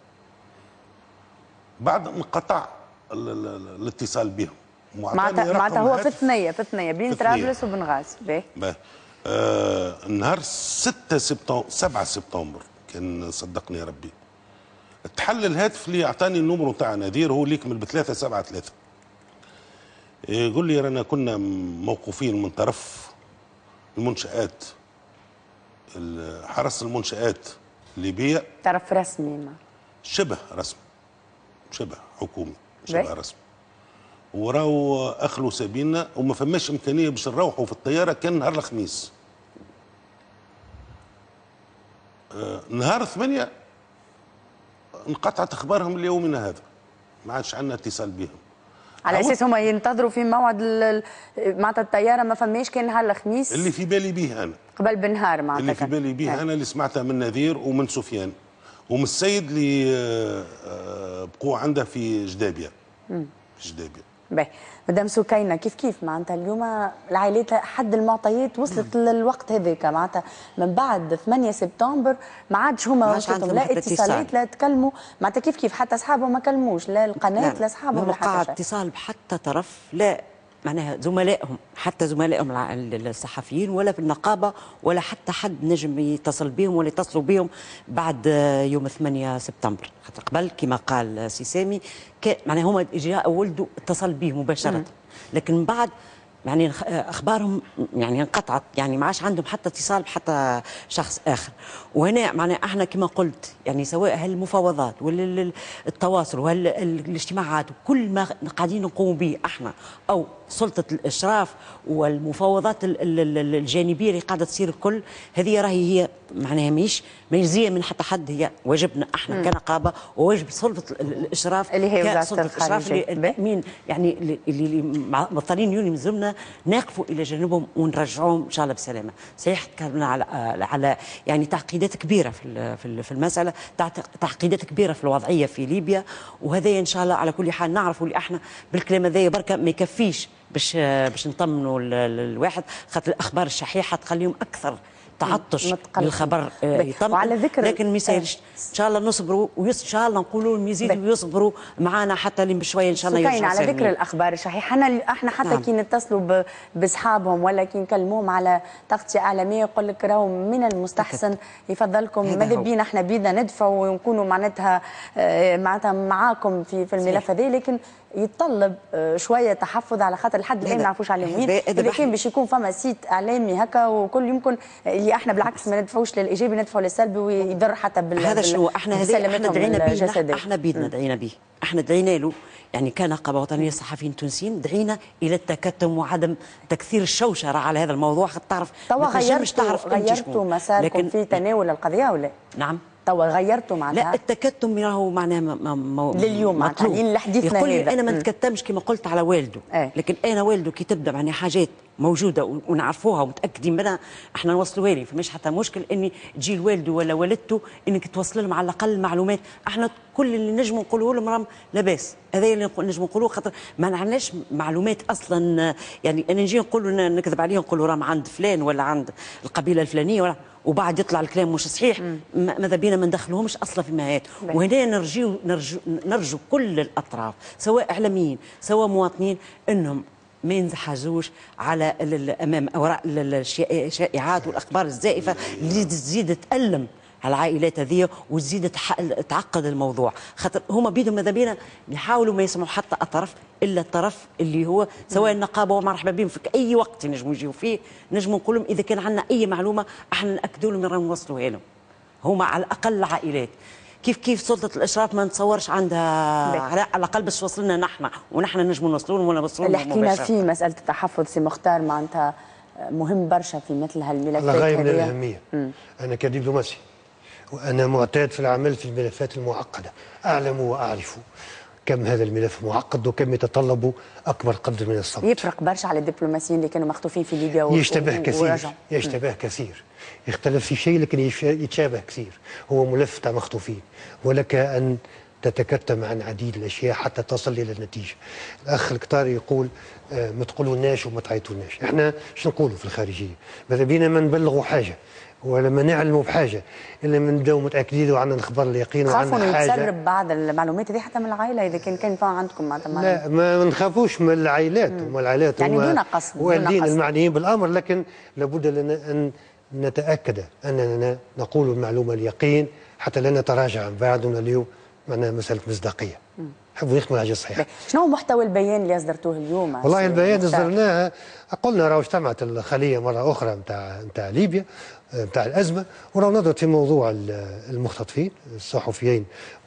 بعد انقطع الاتصال بهم. معناتها هو في الثنيه في الثنيه بين طرابلس وبنغازي. باهي. آه نهار ستة سبتمبر سبعة سبتمبر كان صدقني يا ربي تحل الهاتف اللي اعطاني النمرو تاع نذير، هو اللي يكمل بثلاثة سبعة ثلاثة. يقول لي رانا كنا موقوفين من طرف المنشآت، حرس المنشآت الليبية، طرف رسمي ما شبه رسمي، شبه حكومي، شبه رسمي، وراو اخلوا سبيلنا وما فماش امكانيه باش نروحوا في الطياره. كان نهار الخميس. آه نهار ثمانية انقطعت اخبارهم ليومنا هذا، ما عادش عندنا اتصال بهم. على اساس هما ينتظروا في موعد معناتها الطياره ما فماش. كان نهار الخميس اللي في بالي به انا قبل بنهار معناتها اللي في بالي به انا اللي سمعتها من نذير ومن سفيان ومن السيد اللي بقوا عنده في جدابيه. في جدابيه. باهي مدام سكينه، كيف كيف معناتها اليوم العائلات حد المعطيات وصلت للوقت هذاك، معناتها من بعد ثمانية سبتمبر ما عادش هما وصلتهم لا اتصالات لا تكلموا، معناتها كيف كيف حتى اصحابهم ما كلموش لا القناه لا اصحابهم لا حتى شيء. اتصال بحتى طرف لا معناها زملائهم، حتى زملائهم الصحفيين ولا في النقابه ولا حتى حد نجم يتصل بهم ولا يتصلوا بهم بعد يوم ثمانية سبتمبر. خاطر قبل كما قال سي سامي معناها هما جاء ولده اتصل به مباشره، لكن من بعد يعني اخبارهم يعني انقطعت، يعني ما عادش عندهم حتى اتصال بحتى شخص اخر. وهنا معناها احنا كما قلت يعني سواء هالمفاوضات ولا التواصل ولا الاجتماعات وكل ما قاعدين نقوم به احنا او سلطه الاشراف والمفاوضات الجانبيه اللي قاعده تصير الكل، هذه راهي هي معناها مش مجزيه من حتى حد، هي واجبنا احنا كنقابه وواجب سلطه الاشراف اللي هي وزاره سلطه الاشراف التامين، يعني اللي مضطرين يلزمنا نقفوا الى جانبهم ونرجعوهم ان شاء الله بسلامه. صحيح تكلمنا على على يعني تعقيدات كبيره في في المساله، تعقيدات كبيره في الوضعيه في ليبيا، وهذا ان شاء الله على كل حال نعرفوا اللي احنا بالكلام هذا بركه ما يكفيش باش باش نطمنوا الواحد، خاطر الاخبار الشحيحه تخليهم اكثر تعطش للخبر يطمن. وعلى ذكر لكن ما يسالش ان شاء الله نصبروا وان شاء الله نقولوا لهم يزيدوا ويصبروا معنا حتى لين بشويه ان شاء الله يرجعوا. على ذكر الاخبار الشحيحه، احنا احنا حتى نعم. كي نتصلوا باصحابهم ولا كي نكلموهم على تغطيه اعلاميه يقول لك راهو من المستحسن يفضلكم ماذا بينا احنا بينا ندفعوا ونكونوا معناتها معناتها معاكم في في الملف هذا، لكن يتطلب شويه تحفظ على خاطر لحد الان ما نعرفوش عليهم مين. اذا كان باش يكون فما سيت اعلامي هكا وكل يمكن اللي احنا بالعكس ما ندفعوش للايجابي ندفعوا للسلبي ويضر حتى بال هذا شنو احنا هذا احنا دعينا به، احنا بيدنا دعينا به، احنا دعينا له يعني كنقابه وطنيه الصحفيين التونسيين دعينا الى التكتم وعدم تكثير الشوشره على هذا الموضوع، خاطر تعرف توا غيرتوا غيرتوا مساركم في تناول القضيه ولا؟ نعم توا غيرتوا معناتها؟ لا التكتم راهو معناها لليوم معناتها لحديثنا يقول لي هذا. انا ما نتكتمش كما قلت على والده، ايه؟ لكن انا والده كي تبدا معناها حاجات موجوده ونعرفوها ومتاكدين منها احنا نوصلوها لي، فماش حتى مشكل اني تجي والده ولا والدته انك توصل لهم على الاقل معلومات. احنا كل اللي نجموا نقولوه لهم راهم لاباس، هذا اللي نجموا نقولوه، خاطر ما عندناش معلومات اصلا. يعني انا نجي نقولوا نكذب عليهم نقولوا راهم عند فلان ولا عند القبيله الفلانيه ولا، وبعد يطلع الكلام مش صحيح، ماذا بينا ما ندخلوهمش اصلا في مهات. وهنا نرجو نرجو نرجو كل الاطراف سواء اعلاميين سواء مواطنين انهم ما ينزحزوش على امام اوراق الشائعات والاخبار الزائفه اللي تزيد تألم على العائلات هذه وتزيد تعقد الموضوع. خاطر هما بيدهم ماذا بينا يحاولوا ما يسمعوا حتى الطرف الا الطرف اللي هو سواء النقابه ومرحبا بهم في اي وقت ينجموا يجيو فيه، نجموا نقول لهم اذا كان عندنا اي معلومه احنا ناكدوا لهم راهم نوصلوها لهم. هما على الاقل العائلات كيف كيف سلطه الاشراف ما نتصورش عندها على الاقل بس وصلنا نحن ونحن نجموا نوصلوا لهم ولا نوصلوا لهم. اللي حكينا فيه مساله التحفظ سي مختار معناتها مهم برشا في مثل هالملفات هذه. غاية من الاهميه. انا كدبلوماسي وانا معتاد في العمل في الملفات المعقده، اعلم واعرف كم هذا الملف معقد وكم يتطلب اكبر قدر من الصمت. يفرق برشا على الدبلوماسيين اللي كانوا مخطوفين في ليبيا و... يشتبه كثير ورجعوا. يشتبه كثير، يختلف في شيء لكن يتشابه كثير. هو ملف تاع مخطوفين ولك ان تتكتم عن عديد الاشياء حتى تصل الى النتيجه. الاخ الكتاري يقول آه ما تقولولناش وما تعيطولناش. احنا شنو نقولوا في الخارجيه؟ ماذا بينا ما نبلغوا حاجه ولما نعلموا بحاجه الا من نبداو متاكدين وعندنا الخبر اليقين وعندنا حاجه. خافوا يتسرب بعض المعلومات هذه حتى من العائله اذا كان كان عندكم معناتها؟ لا ما نخافوش من العائلات، هم العائلات يعني دون قصد والدين المعنيين بالامر، لكن لابد لنا ان نتاكد اننا نقول المعلومه اليقين حتى لا نتراجع من بعد ونليو معناها مساله مصداقيه. نحبوا نخدموا الحاجه الصحيحه. شنو هو محتوى البيان اللي اصدرتوه اليوم؟ والله البيان اصدرناه قلنا راهو اجتمعت الخليه مره اخرى نتاع نتاع ليبيا نتاع الازمه، وراهو نظرت في موضوع المختطفين الصحفيين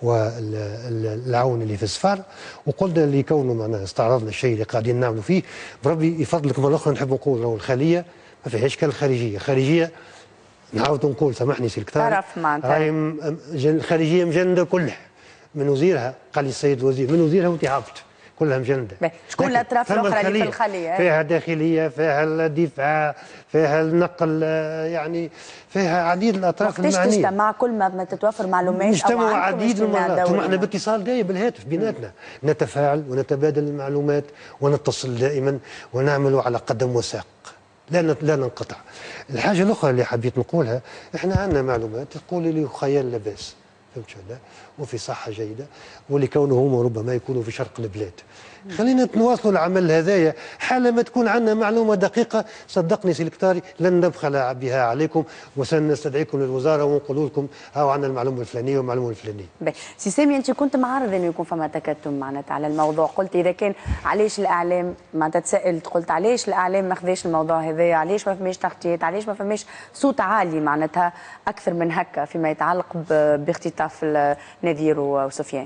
والعون اللي في السفاره، وقلنا اللي كونه معناها استعرضنا الشيء اللي قاعدين نعملوا فيه بربي يفضلك مره اخرى نحب نقول راهو الخليه ما فيهاش كالخارجيه، خارجيه نعاود نقول سامحني سي الكتار طرف معناتها الخارجيه مجنده كلها من وزيرها، قال لي السيد الوزير من وزيرها وانت عبت كلها مجنده. شكون الاطراف الاخرى اللي في الخليه؟ فيها داخليه، فيها الدفاع، فيها النقل، يعني فيها عديد الاطراف المعنيه. وقتاش تجتمع كل ما تتوفر معلومات؟ نجتمعوا عديد المرات ونحن باتصال دائم بالهاتف بيناتنا، نتفاعل ونتبادل المعلومات ونتصل دائما ونعمل على قدم وساق، لا لا ننقطع. الحاجه الاخرى اللي حبيت نقولها، احنا عندنا معلومات تقول لي خيال لاباس فهمت شو وفي صحه جيده، ولكونه هم ربما يكونوا في شرق البلاد. خلينا نتواصلوا العمل هذايا حال ما تكون عندنا معلومه دقيقه، صدقني سي الكتاري لن نبخل بها عليكم وسنستدعيكم للوزاره ونقول لكم هاو عندنا المعلومه الفلانيه والمعلومه الفلانيه. سي سامي انت كنت معارض انه يكون فما تكتم معناتها على الموضوع، قلت اذا كان علاش الاعلام معناتها تسالت قلت علاش الاعلام ما خذاش الموضوع هذايا، علاش ما فماش تغطيات، علاش ما فماش صوت عالي معناتها اكثر من هكا فيما يتعلق باختطاف نذير وسفيان؟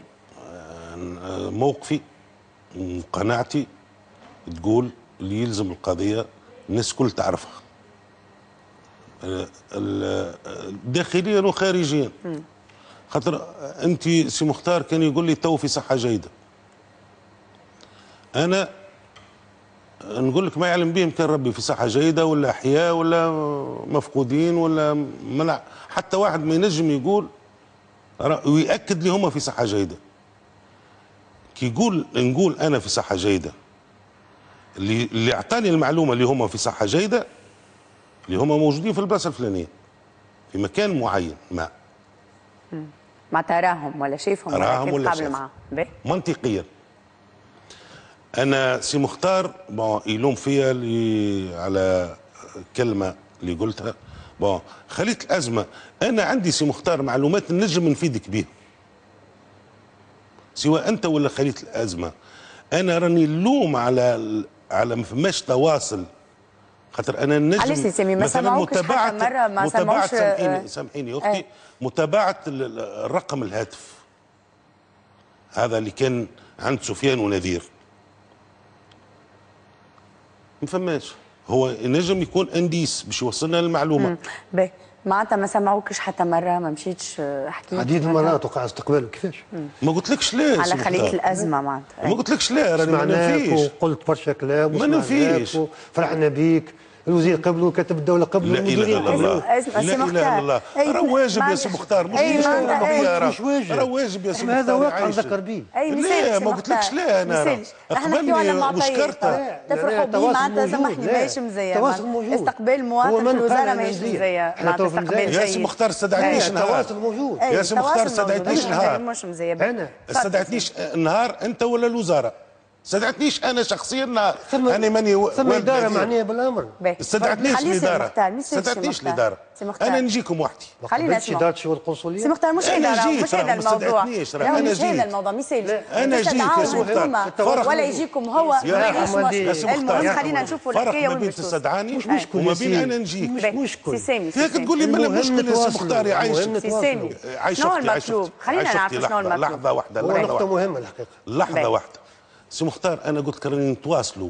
موقفي وقناعتي تقول اللي يلزم القضيه الناس كل تعرفها داخليا وخارجيا. خاطر انت سي مختار كان يقول لي تو في صحه جيده، انا نقول لك ما يعلم بهم كان ربي في صحه جيده ولا احياء ولا مفقودين ولا منع، حتى واحد ما ينجم يقول ويأكد لي هم في صحه جيده. كي يقول نقول انا في صحه جيده، اللي اللي اعطاني المعلومه اللي هم في صحه جيده اللي هم موجودين في البلاصه الفلانيه في مكان معين ما ما تراهم ولا شايفهم ولا كيف قابل معاهم منطقيا. انا سي مختار بون يلوم فيا على كلمه اللي قلتها، بون خليت الازمه انا عندي سي مختار معلومات نجم نفيدك بها سواء انت ولا خليت الازمه. انا راني نلوم على على ما فماش تواصل، خاطر انا نجم علاش سامي ما سمعوكش حتى مره ما سمعوش؟ سامحيني سامحيني اختي اه. متابعه الرقم الهاتف هذا اللي كان عند سفيان ونذير ما فماش هو ينجم يكون انديس باش يوصلنا للمعلومه. باهي معناتها ما سمعوكش حتى مره، ما مشيتش حكيت عديد المرات وقع استقباله كيفاش؟ ما قلتلكش لا على خلية الازمه معناتها. ما قلتلكش لا، راني ما ننفيش وقلت برشا كلام ما ننفيش، فرحنا بيك، الوزير قبله، كاتب الدوله قبله، المديرين قبله. لا اله الا الله. راه واجب يا سي مختار، مش مش واجب، راه واجب يا سي مختار. هذا واقع نذكر به. لا ما قلتلكش لا، انا قبلني وشكرته تفرحوا به معناتها. سامحني ماهيش مزيه، استقبال المواطن في الوزاره ماهيش مزيه معناتها استقبال جيد. يا سي مختار استدعيتنيش نهار، التواصل موجود يا سي مختار استدعيتنيش نهار، مش مزيه انا استدعيتنيش نهار انت ولا الوزاره؟ استدعتنيش انا شخصيا نهار، انا ماني ثم اداره معنيه بالامر. استدعتنيش الاداره، استدعتنيش الاداره، انا نجيكم وحدي. خلينا نسمع اداره شؤون القنصليه. سي مختار مش هذا مش هذا الموضوع، انا مش هذا الموضوع، ما يسالش انا جيت يا سي مختار ولا يجيكم هو يا سي مختار. خلينا نشوفوا الحكايه ما بين تستدعاني وما بين انا نجيك. مش مشكل. سي سامي هيك تقول لي ما مشكل يا سي مختار يعيشك. سي سامي شنو المطلوب؟ خلينا نعرف شنو المطلوب. لحظه واحده، نقطه مهمه الحقيقه، لحظه واحده. سي مختار انا قلت لك راني نتواصلوا،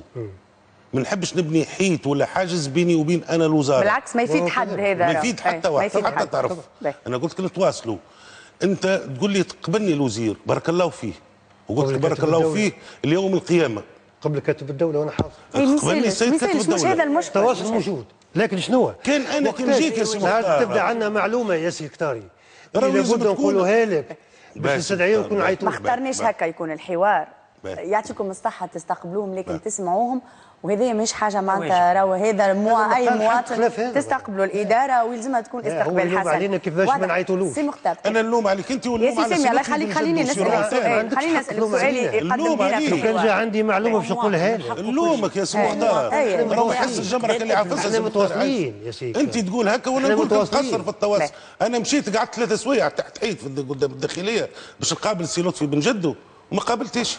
ما نحبش نبني حيط ولا حاجز بيني وبين انا الوزاره. بالعكس ما يفيد حد هذا، ما يفيد حتى واحد حتى تعرف. انا قلت لك نتواصلوا، انت تقول لي تقبلني الوزير بارك الله فيه، وقلت لك بارك الله فيه اليوم القيامه قبل كاتب الدوله وانا حاضر. قبلني السيد كاتب الدوله، مش هذا المشكل. التواصل موجود، لكن شنو كان انا كي نجيك يا سي مختار تبدا عندنا معلومه يا سي كتاري لابد نقولوها لك باش نستدعيو ونكون عيطوا. ما اخترناش هكا يكون الحوار، يعطيكم الصحة تستقبلوهم لكن تسمعوهم، وهذه مش حاجة معناتها راهو هذا مو أي مواطن تستقبلوا الإدارة ويلزمها تكون استقبال حسن. علينا كيفاش ما نعيطولوش. سي مختار أنا نلوم عليك أنت واللوم على سيدي. الله خليك خليني نسألك سؤال، خليني نسألك سؤال يقدم لنا في كان جا عندي معلومة باش نقولها لك. نلومك يا سي مختار، راهو يحس الجمرك اللي عفسها. احنا متواصلين يا سيدي، أنت تقول هكا وأنا نقول تقصر في التواصل. أنا مشيت قعدت ثلاثة سوايع تحت حيط قدام الداخلية باش نقابل سي لطفي بن جدو وما قابلتيش.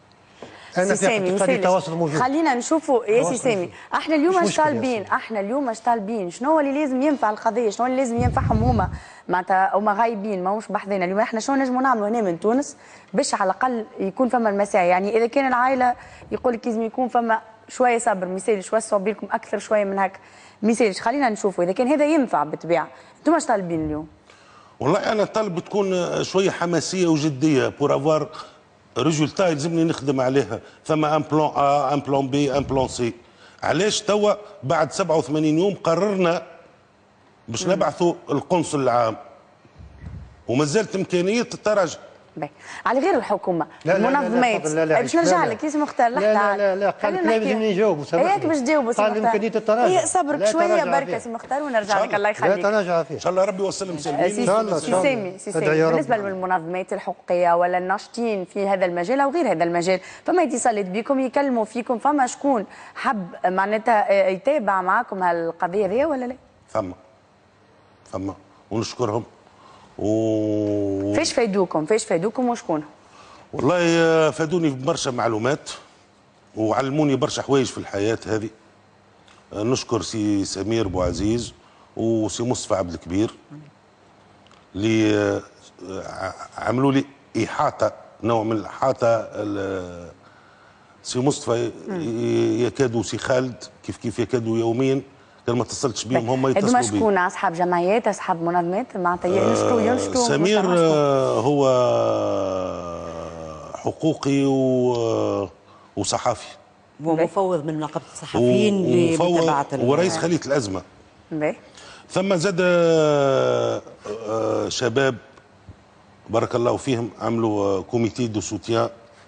أنا في اعتقادي التواصل موجود. خلينا نشوفوا يا سي سامي، احنا اليوم اش طالبين؟ احنا اليوم اش طالبين؟ شنو اللي لازم ينفع القضيه؟ شنو اللي لازم ينفعهم هما معناتها هما غايبين ماهوش بحذنا اليوم؟ احنا شنو نجموا نعملوا هنا من تونس باش على الاقل يكون فما المساعي؟ يعني اذا كان العائله يقول لك لازم يكون فما شويه صبر، ما يسالش وسعوا بينكم اكثر شويه من هكا، ما يسالش. خلينا نشوفوا اذا كان هذا ينفع بالطبيعه. انتم اش طالبين اليوم؟ والله انا طالب تكون شويه حماسيه وجديه بور افوار ريزولتا يلزمني نخدم عليها. ثم ان بلان ا ان بلان بي ان بلان سي. علاش توا بعد سبعة وثمانين يوم قررنا باش نبعثوا القنصل العام وما زالت امكانيه التراجع. على غير الحكومه لا المنظمات باش نرجع لك يا سي مختار. لا لا لا لا قال لك لازم نجاوبوا هيك باش تجاوبوا سي مختار. قال امكانيه التراجع. صبرك شويه بركه سي مختار ونرجع لك. الله يخليك. لا تراجع فيه ان شاء الله ربي يوصل مسلمين. ان شاء الله. سي سامي سي سامي بالنسبه للمنظمات الحقوقيه ولا الناشطين في هذا المجال او غير هذا المجال، فما اتصالات بكم يكلموا فيكم؟ فما شكون حب معناتها يتابع معاكم هالقضيه هذه ولا لا؟ فما فما ونشكرهم. و فاش فادوكم؟ فاش فادوكم وشكون؟ والله فادوني ببرشا معلومات وعلموني برشا حوايج في الحياه هذه. نشكر سي سمير بوعزيز وسي مصطفى عبد الكبير اللي عملوا لي احاطه، نوع من الاحاطه. سي مصطفى يكادوا سي خالد كيف كيف يكادوا يوميا كان ما اتصلتش بهم هم يتصلوا بي. هذوما شكون؟ اصحاب جمعيات، اصحاب منظمات معناتها ينشطوا ينشطوا؟ سمير هو حقوقي وصحافي ومفوض من نقابه الصحفيين لمتابعه ورئيس خليه الازمه. باهي. ثم زاد شباب بارك الله فيهم عملوا كوميتي دو سوتيان.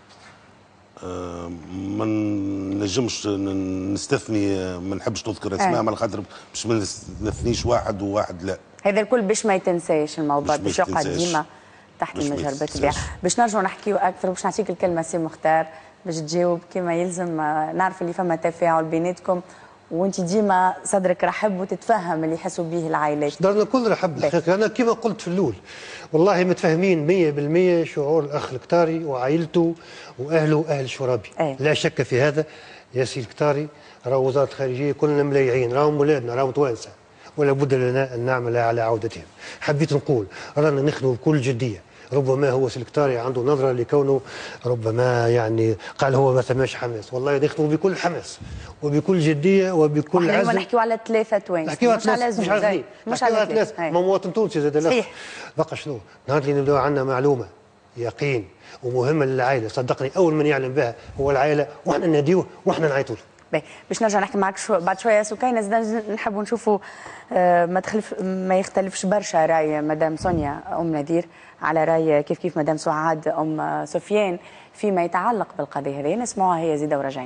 ما نجمش نستثني، ما نحبش نذكر اسماء على خاطر باش ما نستثنيش واحد وواحد لا. هذا الكل باش ما يتنساش الموضوع، باش يقعد ديما تحت المجهر بالطبيعه. باش نرجعوا نحكيو اكثر وباش نعطيك الكلمه سي مختار باش تجاوب كما يلزم. نعرف اللي فما تفاعل بيناتكم وانت ديما صدرك رحب وتتفهم اللي يحسوا به العائلات. صدرنا الكل رحب الحقيقه. انا كما قلت في الاول والله متفاهمين مية بالمية شعور الاخ الكتاري وعائلته واهله واهل شرابي. أي. لا شك في هذا يا سي الكتاري. راهو وزاره الخارجيه كلنا ملايعين، راهم ولادنا، راهم توانسه، ولا بد لنا ان نعمل على عودتهم. حبيت نقول رانا نخدموا بكل جديه ربما هو سلكتاري عنده نظره لكونه ربما يعني قال هو ما ثماش حماس، والله يخطبوا بكل حماس وبكل جديه وبكل عزم. احنا نحكيو على ثلاثه توانسه مش على زوج، مش على مش على ثلاثه، ما مواطن تونسي زاد له. بقى شنو؟ نهار اللي نبداو عندنا معلومه يقين ومهمه للعائله، صدقني اول من يعلم بها هو العائله، واحنا نناديوه واحنا نعيطوا له. باش نرجع نحكي معك شو بعد شويه سكينه، زاد نحبوا نشوفوا آه ما تخلف ما يختلفش برشا راي مدام سونيا ام نذير على راي كيف كيف مدام سعاد ام سفيان فيما يتعلق بالقضيه هذه. نسمعوها هي زيده وراجعين.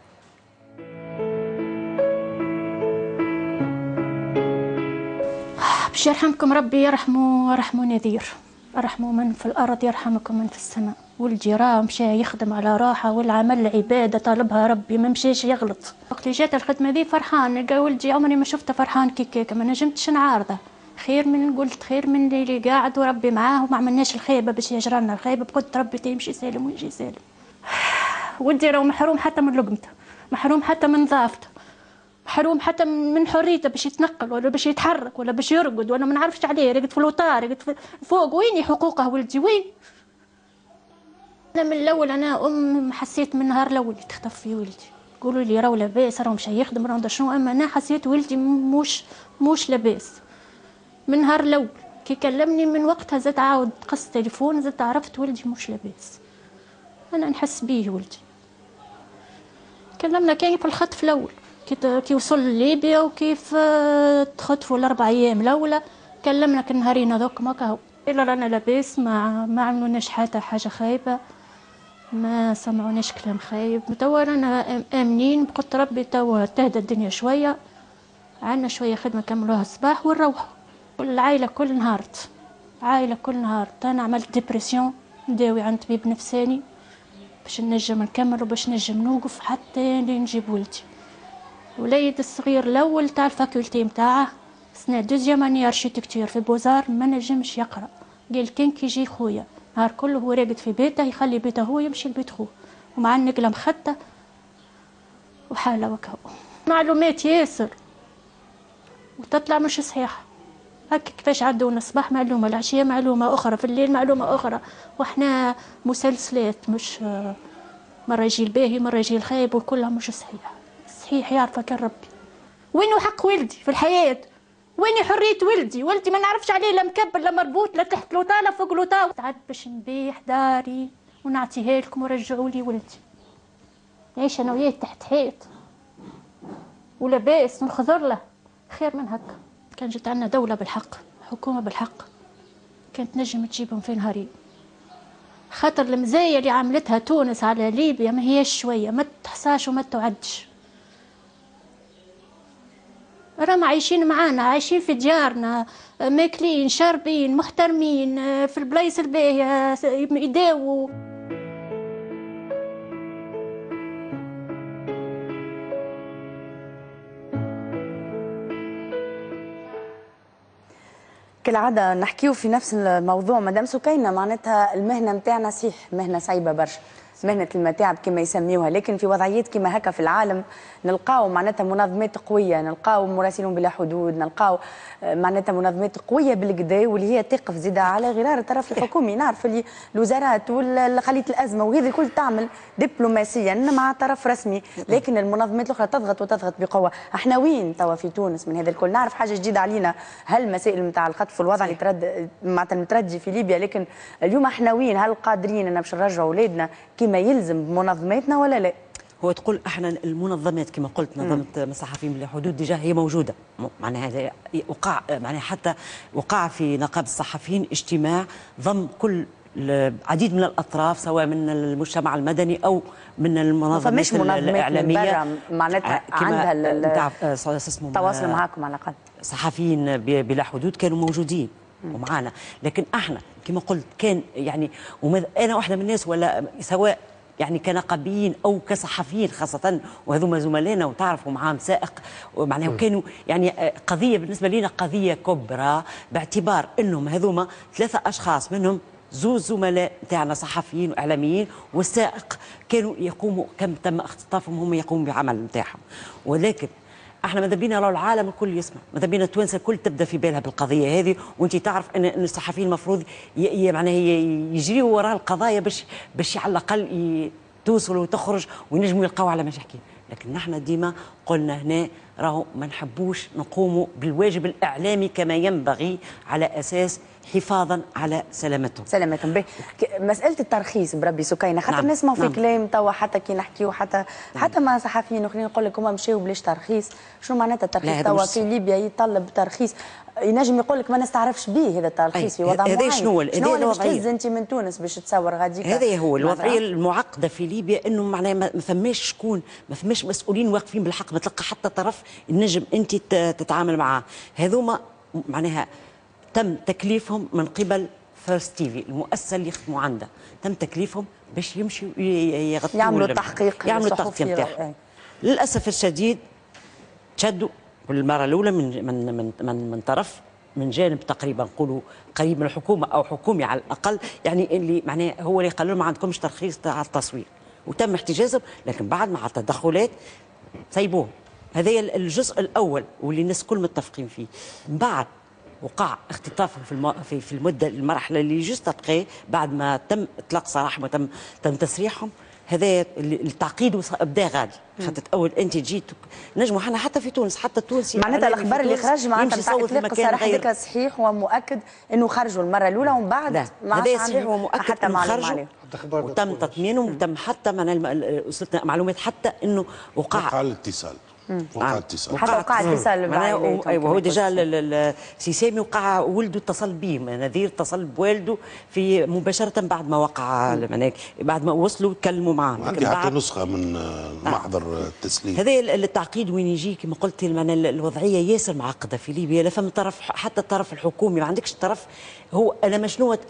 باش يرحمكم ربي يرحموا يرحموا نذير، يرحموا من في الارض يرحمكم من في السماء. ولدي راه مشى يخدم على راحه والعمل عباده طالبها ربي، ما مشاش يغلط. وقت اللي جات الخدمه ذي فرحان، نلقى ولدي عمري ما شفته فرحان كي كيك، ما نجمتش نعارضه. خير من قلت خير من اللي قاعد وربي معاه وما عملناش الخيبه باش يجرالنا الخيبه، بقدر ربي تيمشي سالم ويجي سالم. ولدي راه محروم حتى من لقمته، محروم حتى من ضافته، محروم حتى من حريته باش يتنقل ولا باش يتحرك ولا باش يرقد ولا ما نعرفش عليه، يرقد في الوطار يرقد فوق. وين حقوقه ولدي وين؟ انا من الاول انا ام حسيت من النهار الاول اللي تخطف في ولدي، يقولوا لي راهو لاباس راهو مشى يخدم راهو شنو، اما انا حسيت ولدي مش مش لاباس من النهار الاول. كي كلمني من وقتها زدت عاود قص تليفون، زدت عرفت ولدي مش لاباس. انا نحس بيه ولدي. كلمنا كان في الخطف الاول كي كي وصل لليبيا وكيف تخطفوا الاربع ايام الاولى، كلمنا كل نهارين هذوك ما كهو الا رانا لاباس، ما ما عملوناش حتى حاجه خايبه، ما سمعوناش كلام خايب. توا رانا امنين بقدر ربي. توا تهدى الدنيا شويه، عندنا شويه خدمه كملوها الصباح ونروحوا. العائله كل نهارت عائله كل نهارت. انا عملت ديبرسيون نداوي عند طبيب نفساني باش نجم نكمل وباش نجم نوقف حتى نجيب ولدي. وليد الصغير الاول تاع الفاكولتي نتاعه سنه دوزيام اني ارشيتكتور في بوزار، ما نجمش يقرا. قال كان كي يجي خويا نهار كله هو راقد في بيته، يخلي بيته هو يمشي لبيت خوه ومع النقله مخته وحاله وكهو. معلومات ياسر وتطلع مش صحيحه. هكا كيفاش عدونا الصباح معلومه، العشيه معلومه اخرى، في الليل معلومه اخرى، واحنا مسلسلات مش مره يجي الباهي مره يجي الخايب وكلها مش صحيحه. صحيح يعرفك ربي. وين حق ولدي في الحياه؟ وين حريه ولدي؟ ولدي ما نعرفش عليه لا مكبل لا مربوط لا تحت لوطا لا فوق لوطا. تعد باش نبيح داري ونعطيها لكم ورجعوا لي ولدي. نعيش انا وياه تحت حيط ولاباس نخضر له خير من هكا. كان جت عندنا دوله بالحق، حكومه بالحق، كانت نجم تجيبهم في نهارين. خاطر المزايا اللي عملتها تونس على ليبيا ما هيش شويه، ما تحصاش وما تعدش. راهم عايشين معانا، عايشين في ديارنا، ماكلين شاربين محترمين في البلايص الباهيه يداووا. كالعاده نحكيو في نفس الموضوع مدام سكينه. معناتها المهنه نتاعنا صحيح مهنه صعيبه برشا، مهنة المتاعب كما يسميوها، لكن في وضعيات كما هكا في العالم نلقاو معناتها منظمات قوية، نلقاو مراسلون بلا حدود، نلقاو معناتها منظمات قوية بالكدا واللي هي تقف زيادة على غرار الطرف الحكومي. نعرف اللي الوزارات وخلية الأزمة وهذه الكل تعمل دبلوماسيا مع طرف رسمي، لكن المنظمات الأخرى تضغط وتضغط بقوة. احنا وين توا في تونس من هذا الكل؟ نعرف حاجة جديدة علينا هل مسائل نتاع الخطف والوضع اللي ترد معناتها المترجي في ليبيا، لكن اليوم احنا وين؟ هل قادرين ان باش نرجعوا اولادنا كما يلزم بمنظماتنا ولا لا؟ هو تقول احنا المنظمات كما قلت منظمه الصحفيين بلا حدود ديجا هي موجوده، معناها هذا وقع معناها حتى وقع في نقابه الصحفيين اجتماع ضم كل عديد من الاطراف سواء من المجتمع المدني او من المنظمات الاعلاميه، معناتها عندها التواصل آه معاكم على الاقل. صحفيين بلا حدود كانوا موجودين ومعانا، لكن احنا كما قلت كان يعني انا واحده من الناس ولا سواء يعني كنقابيين او كصحفيين خاصه وهذوما زملائنا وتعرفوا معاهم سائق معناها، وكانوا يعني قضيه بالنسبه لنا قضيه كبرى باعتبار انهم هذوما ثلاثه اشخاص منهم زوج زملاء نتاعنا صحفيين واعلاميين والسائق كانوا يقوموا كم تم اختطافهم هم يقوموا بعمل نتاعهم. ولكن احنا ماذا بينا لو العالم الكل يسمع، ماذا بينا التوانسه الكل تبدا في بالها بالقضيه هذه، وانت تعرف ان الصحفيين المفروض معناها يجريوا وراء القضايا باش باش على الاقل توصل وتخرج وينجموا يلقاو على مش حكي. لكن نحن ديما قلنا هنا راهو ما نحبوش نقوموا بالواجب الاعلامي كما ينبغي على اساس حفاظا على سلامتهم. سلامتهم. به مساله الترخيص بربي سكينه، خاطر نعم. نسمعوا في نعم. كلام توا حتى كي نحكيو حتى نعم. حتى مع صحفيين اخرين يقول لك هما مشاو بلاش ترخيص. شنو معناتها الترخيص توا في ليبيا يطلب ترخيص؟ ينجم يقول لك ما نستعرفش به هذا الترخيص في وضع معين. هذا شنو شنو اللي باش تهز انت من تونس باش تصور غاديك؟ هذا هو الوضعيه المعقده في ليبيا، انه معناها ما فماش شكون، ما فماش مسؤولين واقفين بالحق، ما تلقى حتى طرف النجم انت تتعامل معاه. هذوما معناها تم تكليفهم من قبل فيرست تيفي، المؤسسه اللي يخدموا عندها، تم تكليفهم باش يمشوا يغطوا يعملوا التحقيق يعملوا التغطيه نتاعهم. للاسف الشديد تشدوا بالمره الاولى من من من من, من طرف من جانب تقريبا نقولوا قريب من الحكومه او حكومي على الاقل، يعني اللي معناه هو اللي قال لهم ما عندكمش ترخيص تاع التصوير، وتم احتجازهم. لكن بعد مع التدخلات سيبوهم. هذا الجزء الاول واللي الناس كل متفقين فيه. من بعد وقع اختطافهم في الم... في في المده المرحله اللي جوست ابخي بعد ما تم اطلاق سراحهم وتم تم تسريحهم. هذا التعقيد بدا غادي، خاطر اول انت جيت نجموا حنا حتى في تونس حتى التونسي معناتها الاخبار اللي خرج معناتها نتاع اطلاق السراح هذاك صحيح ومؤكد انه خرجوا المره الاولى ومن بعد هذا صحيح ومؤكد حتى خرجوا وتم تطمينهم وتم حتى معنا وصلتنا معلومات حتى انه وقع وقع الاتصال وقع اتصال حتى وقع اتصال ايوه هو ديجا السي سامي وقع ولده اتصل به، نذير اتصل بوالده في مباشره بعد ما وقع بعد ما وصلوا تكلموا معاه. عندي حتى نسخه من محضر التسليم. هذا التعقيد وين يجي كما قلت الوضعيه ياسر معقده في ليبيا، لا فما طرف حتى الطرف الحكومي ما عندكش طرف. هو انا مشنوه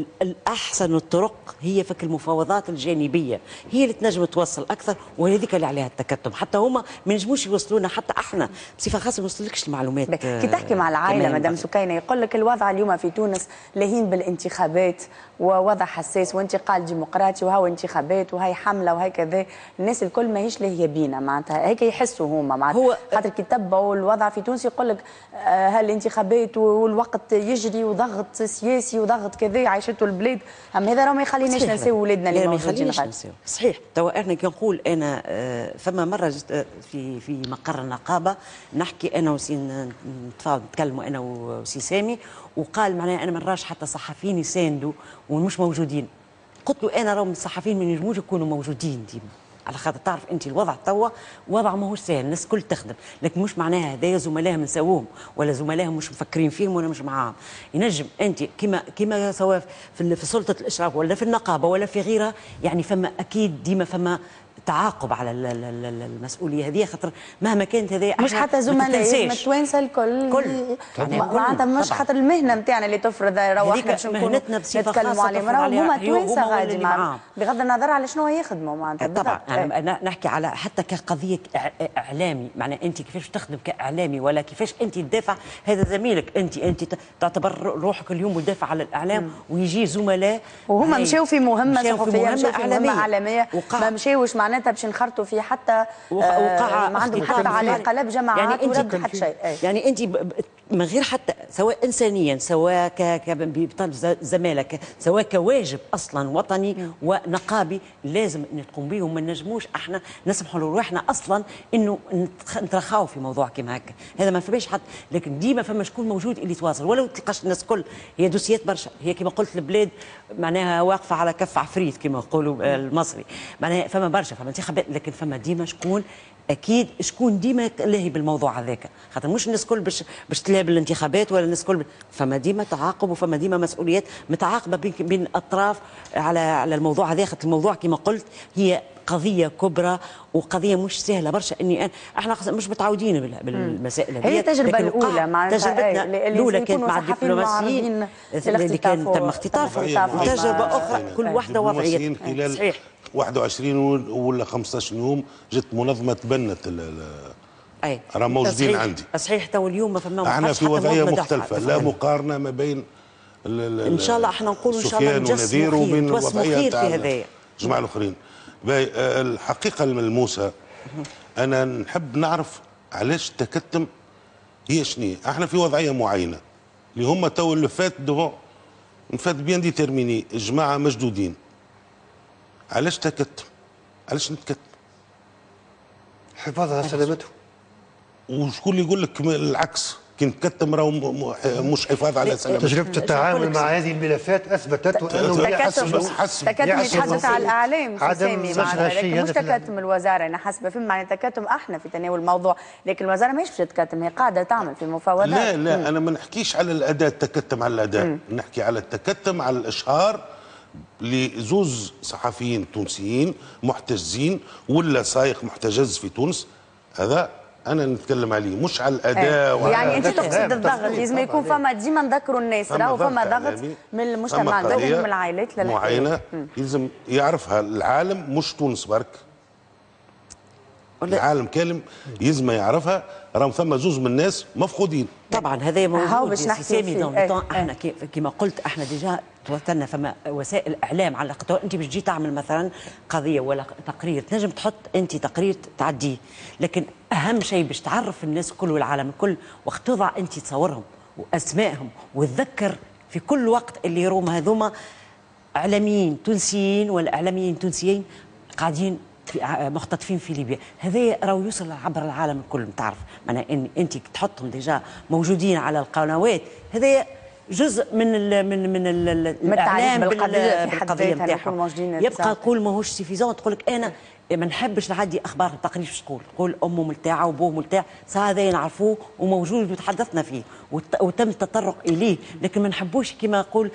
الاحسن الطرق هي فك المفاوضات الجانبيه، هي اللي تنجم توصل اكثر، وهذيك اللي عليها التكتم. حتى هما ما ينجموش يوصلونا، حتى احنا بصفه خاصه ما نوصلكش المعلومات. كي تحكي مع العائله مدام سكينه يقول لك الوضع اليوم في تونس لهين بالانتخابات ووضع حساس وانتقال ديمقراطي وهو انتخابات وهي حمله وهي كذا، الناس الكل ماهيش لاهيه بينا معناتها هيك يحسوا هما معناتها خاطر كي تبعوا الوضع في تونس يقول لك هالانتخابات والوقت يجري وضغط سياسي وضغط كذا عايشته البلاد. اما هذا راه ما يخليناش نساو ولادنا اللي موجودين غادي. صحيح. توا احنا كي نقول انا فما مره في في مقر النقابه نحكي انا وسي نتفاوض نتكلموا انا وسي سامي، وقال معناها انا ما نراش حتى صحفيين يساندوا ومش موجودين. قلت له انا راهم الصحفيين ما ينجموش يكونوا موجودين ديما، على خاطر تعرف انت الوضع توا وضع ماهوش سهل، الناس الكل تخدم، لكن مش معناها هذايا زملائهم نساوهم ولا زملائهم مش مفكرين فيهم ولا مش معاهم. ينجم انت كما كما سواء في في سلطه الاشراف ولا في النقابه ولا في غيرها، يعني فما اكيد ديما فما تعاقب على المسؤوليه هذه، خاطر مهما كانت هذه مش حتى زملائي التوانسه الكل كل معناتها مش خاطر المهنه نتاعنا اللي تفرض راهو احنا باش نكونوا نتكلموا عليهم راهو هما توانسه غادي بغض النظر على شنو يخدموا معناتها. طبعا انا نحكي على حتى كقضيه اعلامي، معناها انت كيفاش تخدم كاعلامي ولا كيفاش انت تدافع هذا زميلك، انت انت تعتبر روحك اليوم مدافع على الاعلام ويجي زملاء وهما مشاو في مهمه صحفيه مشاو في مهمه اعلاميه ما مشاوش معناتها باش نخرطوا في حتى وقع ما عندهم حتى علاقه لا بجماعات يعني ولا بحتى شيء. يعني انت من غير حتى سواء انسانيا سواء بطلب زماله سواء كواجب اصلا وطني ونقابي لازم ان تقوم به، وما نجموش احنا نسمحوا لروحنا اصلا انه نترخاو في موضوع كيما هكا، هذا ما فماش حد. لكن ديما فما شكون موجود اللي يتواصل، ولو تلقاش الناس كل هي دوسيات برشا، هي كما قلت البلاد معناها واقفه على كف عفريت كما يقولوا المصري، معناها فما برشا فما انتخابات، لكن فما ديما شكون اكيد شكون ديما لاهي بالموضوع هذاك، خاطر مش الناس الكل باش باش تلاهي بالانتخابات ولا الناس الكل، فما ديما تعاقب وفما ديما مسؤوليات متعاقبه بين بين الاطراف على على الموضوع هذا، خاطر الموضوع كما قلت هي قضيه كبرى وقضيه مش سهله برشا. اني أنا احنا مش متعودين بالمسائل هذه. هي التجربه الاولى مع تجربتنا الاولى كانت مع الدبلوماسيين اللي كان تم اختطاف، وتجربه اخرى كل واحده وضعيتها. صحيح واحد وعشرين ولا خمسطاش يوم جت منظمه تبنت اي راه موجودين عندي. صحيح. تو اليوم ما فما احنا في وضعيه مختلفه، لا مقارنه ما بين ان شاء الله احنا نقولوا ان شاء الله نجسموا وبين الوضعيه تاع هذايا الجماعه الاخرين. الحقيقه الملموسه انا نحب نعرف علاش التكتم هي شنو؟ احنا في وضعيه معينه اللي هما تو اللي فات دوفون فات بيان ديتيرميني، جماعه مشدودين. علاش تكتم؟ علاش نتكتم؟ حفاظ على سلامتهم. وشكون اللي يقول لك العكس؟ كي نتكتم راهو مش حفاظ على سلامتهم. تجربه التعامل مع هذه الملفات اثبتت انه التكتم يتحدث على الاعلام سامي، لكن مش تكتم الوزاره. انا حاسبه فهم معنى تكتم احنا في تناول الموضوع، لكن الوزاره ماهيش باش تتكتم، هي قاعده تعمل في مفاوضات. لا لا مم. انا ما نحكيش على الاداء، التكتم على الاداء، مم. نحكي على التكتم على الاشهار لزوز صحفيين تونسيين محتجزين ولا سايق محتجز في تونس. هذا انا نتكلم عليه، مش على الاداء. يعني انت تقصد الضغط، لازم يكون فما ديما نذكروا الناس راهو فما ضغط من المجتمع الدولي ومن العائلات معينه يلزم يعرفها العالم، مش تونس برك، العالم كامل يلزم يعرفها. راهم ثم زوز من الناس مفقودين. طبعا هذا موجود يا سامي دون ايه. احنا كما قلت احنا ديجا توصلنا فما وسائل اعلام على قطار. انت باش تجي تعمل مثلا قضيه ولا تقرير، تنجم تحط انت تقرير تعديه، لكن اهم شيء باش تعرف الناس الكل والعالم الكل وقت تضع انت تصورهم واسمائهم وتذكر في كل وقت اللي يروم هذوما اعلاميين تونسيين ولا اعلاميين تونسيين قاعدين مختطفين في ليبيا. هذا راهو يوصل عبر العالم الكل. تعرف معناها ان انت تحطهم ديجا موجودين على القنوات، هذا جزء من ال من من ال الاعلام بالقضيه نتاعهم. يبقى نقول ماهوش سيفيزون تقول لك انا ما نحبش نعدي اخبار التقرير. شو تقول؟ تقول امه ملتاعه وابوه ملتاع، هذا نعرفوه وموجود وتحدثنا فيه وتم التطرق اليه، لكن ما نحبوش كما نقول.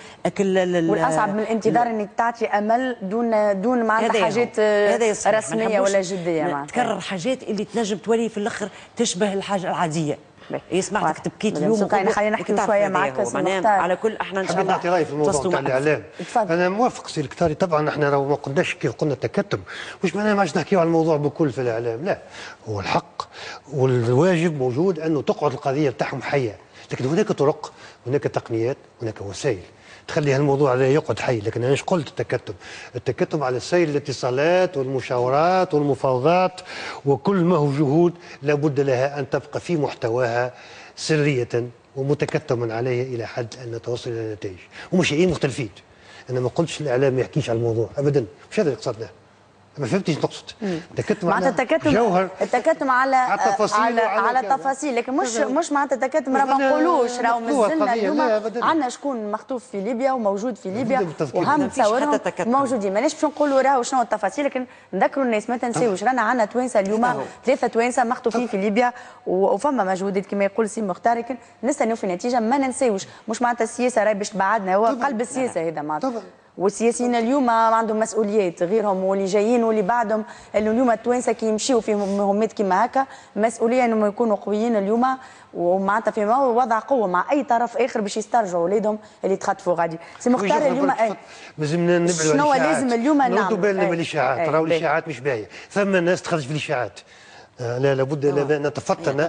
والاصعب من الانتظار انك تعطي امل دون دون معناتها حاجات رسميه ولا جديه، معناتها تكرر حاجات اللي تنجم تولي في الاخر تشبه الحاجه العاديه. إيه سمعتك تبكيت اليوم. خلينا نحكي شويه معك على كل احنا ان شاء الله. نعطي رايي في الموضوع تاع الاعلام. انا موافق سي الكتاري طبعا. احنا راهو ما قلناش كيف قلنا التكتم، مش معناها ما عادش نحكيو على الموضوع بكل في الاعلام، لا، هو الحق والواجب موجود انه تقعد القضيه بتاعهم حيه، لكن هناك طرق، هناك تقنيات، هناك وسائل تخلي هالموضوع هذا يقعد حي. لكن انا ايش قلت؟ التكتم التكتم على سيل الاتصالات والمشاورات والمفاوضات وكل ما هو جهود لابد لها ان تبقى في محتواها سريه ومتكتما عليها الى حد ان نتوصل الى نتائج، ومش شيئين مختلفين. انا ما قلتش الاعلام ما يحكيش على الموضوع ابدا، مش هذا اللي قصدناه. ما فهمتيش نقصد؟ التكتم معناتها التكتم جوهر، التكتم على على تفاصيل على, على تفاصيل، لكن مش مش معناتها التكتم راه ما نقولوش راهو مازلنا اليوم عندنا شكون مخطوف في ليبيا وموجود في ليبيا وهم تصورهم موجودين. ماناش باش نقولوا راهو شنو التفاصيل، لكن نذكروا الناس ما تنساوش رانا عندنا توانسه اليوم، ثلاثه توانسه مخطوفين في ليبيا وفما مجهودات كما يقول سي مختار، لكن نستناو في نتيجه. ما ننساوش مش معناتها السياسه راهي باش تبعدنا، هو قلب السياسه هذا معناتها. والسياسيين اليوم عندهم مسؤوليات غيرهم واللي جايين واللي بعدهم. اللي اليوم التوانسه كي يمشيوا في مهمات كيما هكا مسؤوليه انهم يكونوا قويين اليوم ومعناتها في وضع قوه مع اي طرف اخر باش يسترجعوا اولادهم اللي تخطفوا غادي. سي مختار اليوم لازمنا نبعدوا شنو لازم اليوم نعمل؟ نردوا بالنا من الاشاعات، راهو الاشاعات مش باهيه، ثم ناس تخرج في الاشاعات. لا لابد ان نتفطن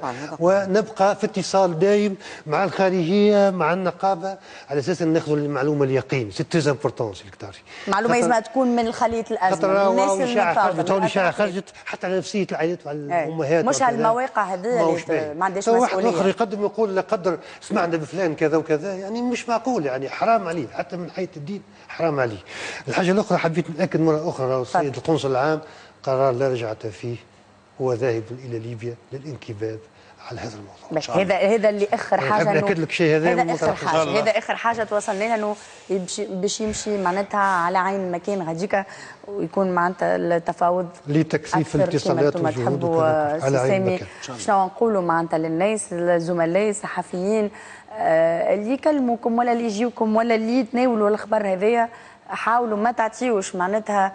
ونبقى في اتصال دائم مع الخارجيه مع النقابه على اساس ان ناخذ المعلومه اليقين. سي تري امبورتون سي الكتاري. معلومه لازم تكون من خليه الازمه. الناس اللي الاشاعه خرجت حتى على نفسيه العائلات وعلى الامهات، مش هالمواقع هذه اللي ما عندهاش مسؤوليه. واحد اخر يقدم يقول لا قدر سمعنا بفلان كذا وكذا، يعني مش معقول، يعني حرام عليه حتى من حيث الدين، حرام عليه. الحاجه الاخرى حبيت ناكد مره اخرى، السيد القنصل العام قرار لا رجعه فيه، هو ذاهب الى ليبيا للانكباب على هذا الموضوع. هذا هذا اللي اخر حاجه ناكد لك شيء. هذا هذا اخر حاجه هذا اخر حاجه توصلنا لها، انه باش يمشي معناتها على عين مكان غاديكا ويكون معناتها التفاوض لتكثيف الاتصالات والجهود على عين مكان. شنو نقولوا معناتها للناس الزملاء الصحفيين اللي يكلموكم ولا اللي يجيوكم ولا اللي يتناولوا الخبر هذايا، حاولوا ما تعطيوش معناتها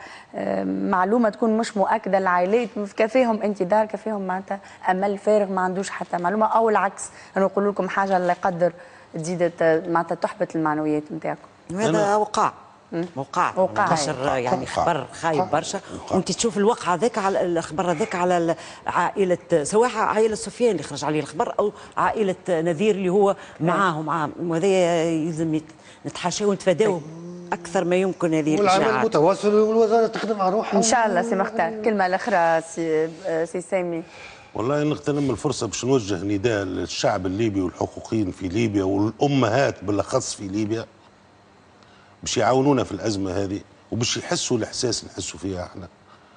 معلومه تكون مش مؤكده للعائلات، كفاهم انتظار، كفاهم معناتها امل فارغ ما عندوش حتى معلومه، او العكس نقول لكم حاجه اللي يقدر تزيد معناتها تحبط المعنويات نتاعكم. هذا وقع وقع نشر يعني خبر خايب برشا، وانت تشوف الواقع هذاك على الخبر هذاك على عائله، سواء عائله سفيان اللي خرج عليه الخبر او عائله نذير اللي هو معاهم معاهم، وهذا يلزم نتحاشاه ونتفاداوه اكثر ما يمكن هذه الاشاعات. والعمل متواصل والوزاره تخدم على روحها ان شاء الله. سي مختار كلمه الاخرى سي سي سامي. والله نغتنم الفرصة باش نوجه نداء للشعب الليبي والحقوقيين في ليبيا والأمهات بالأخص في ليبيا باش يعاونونا في الأزمة هذه وباش يحسوا الإحساس اللي نحسوا فيها احنا.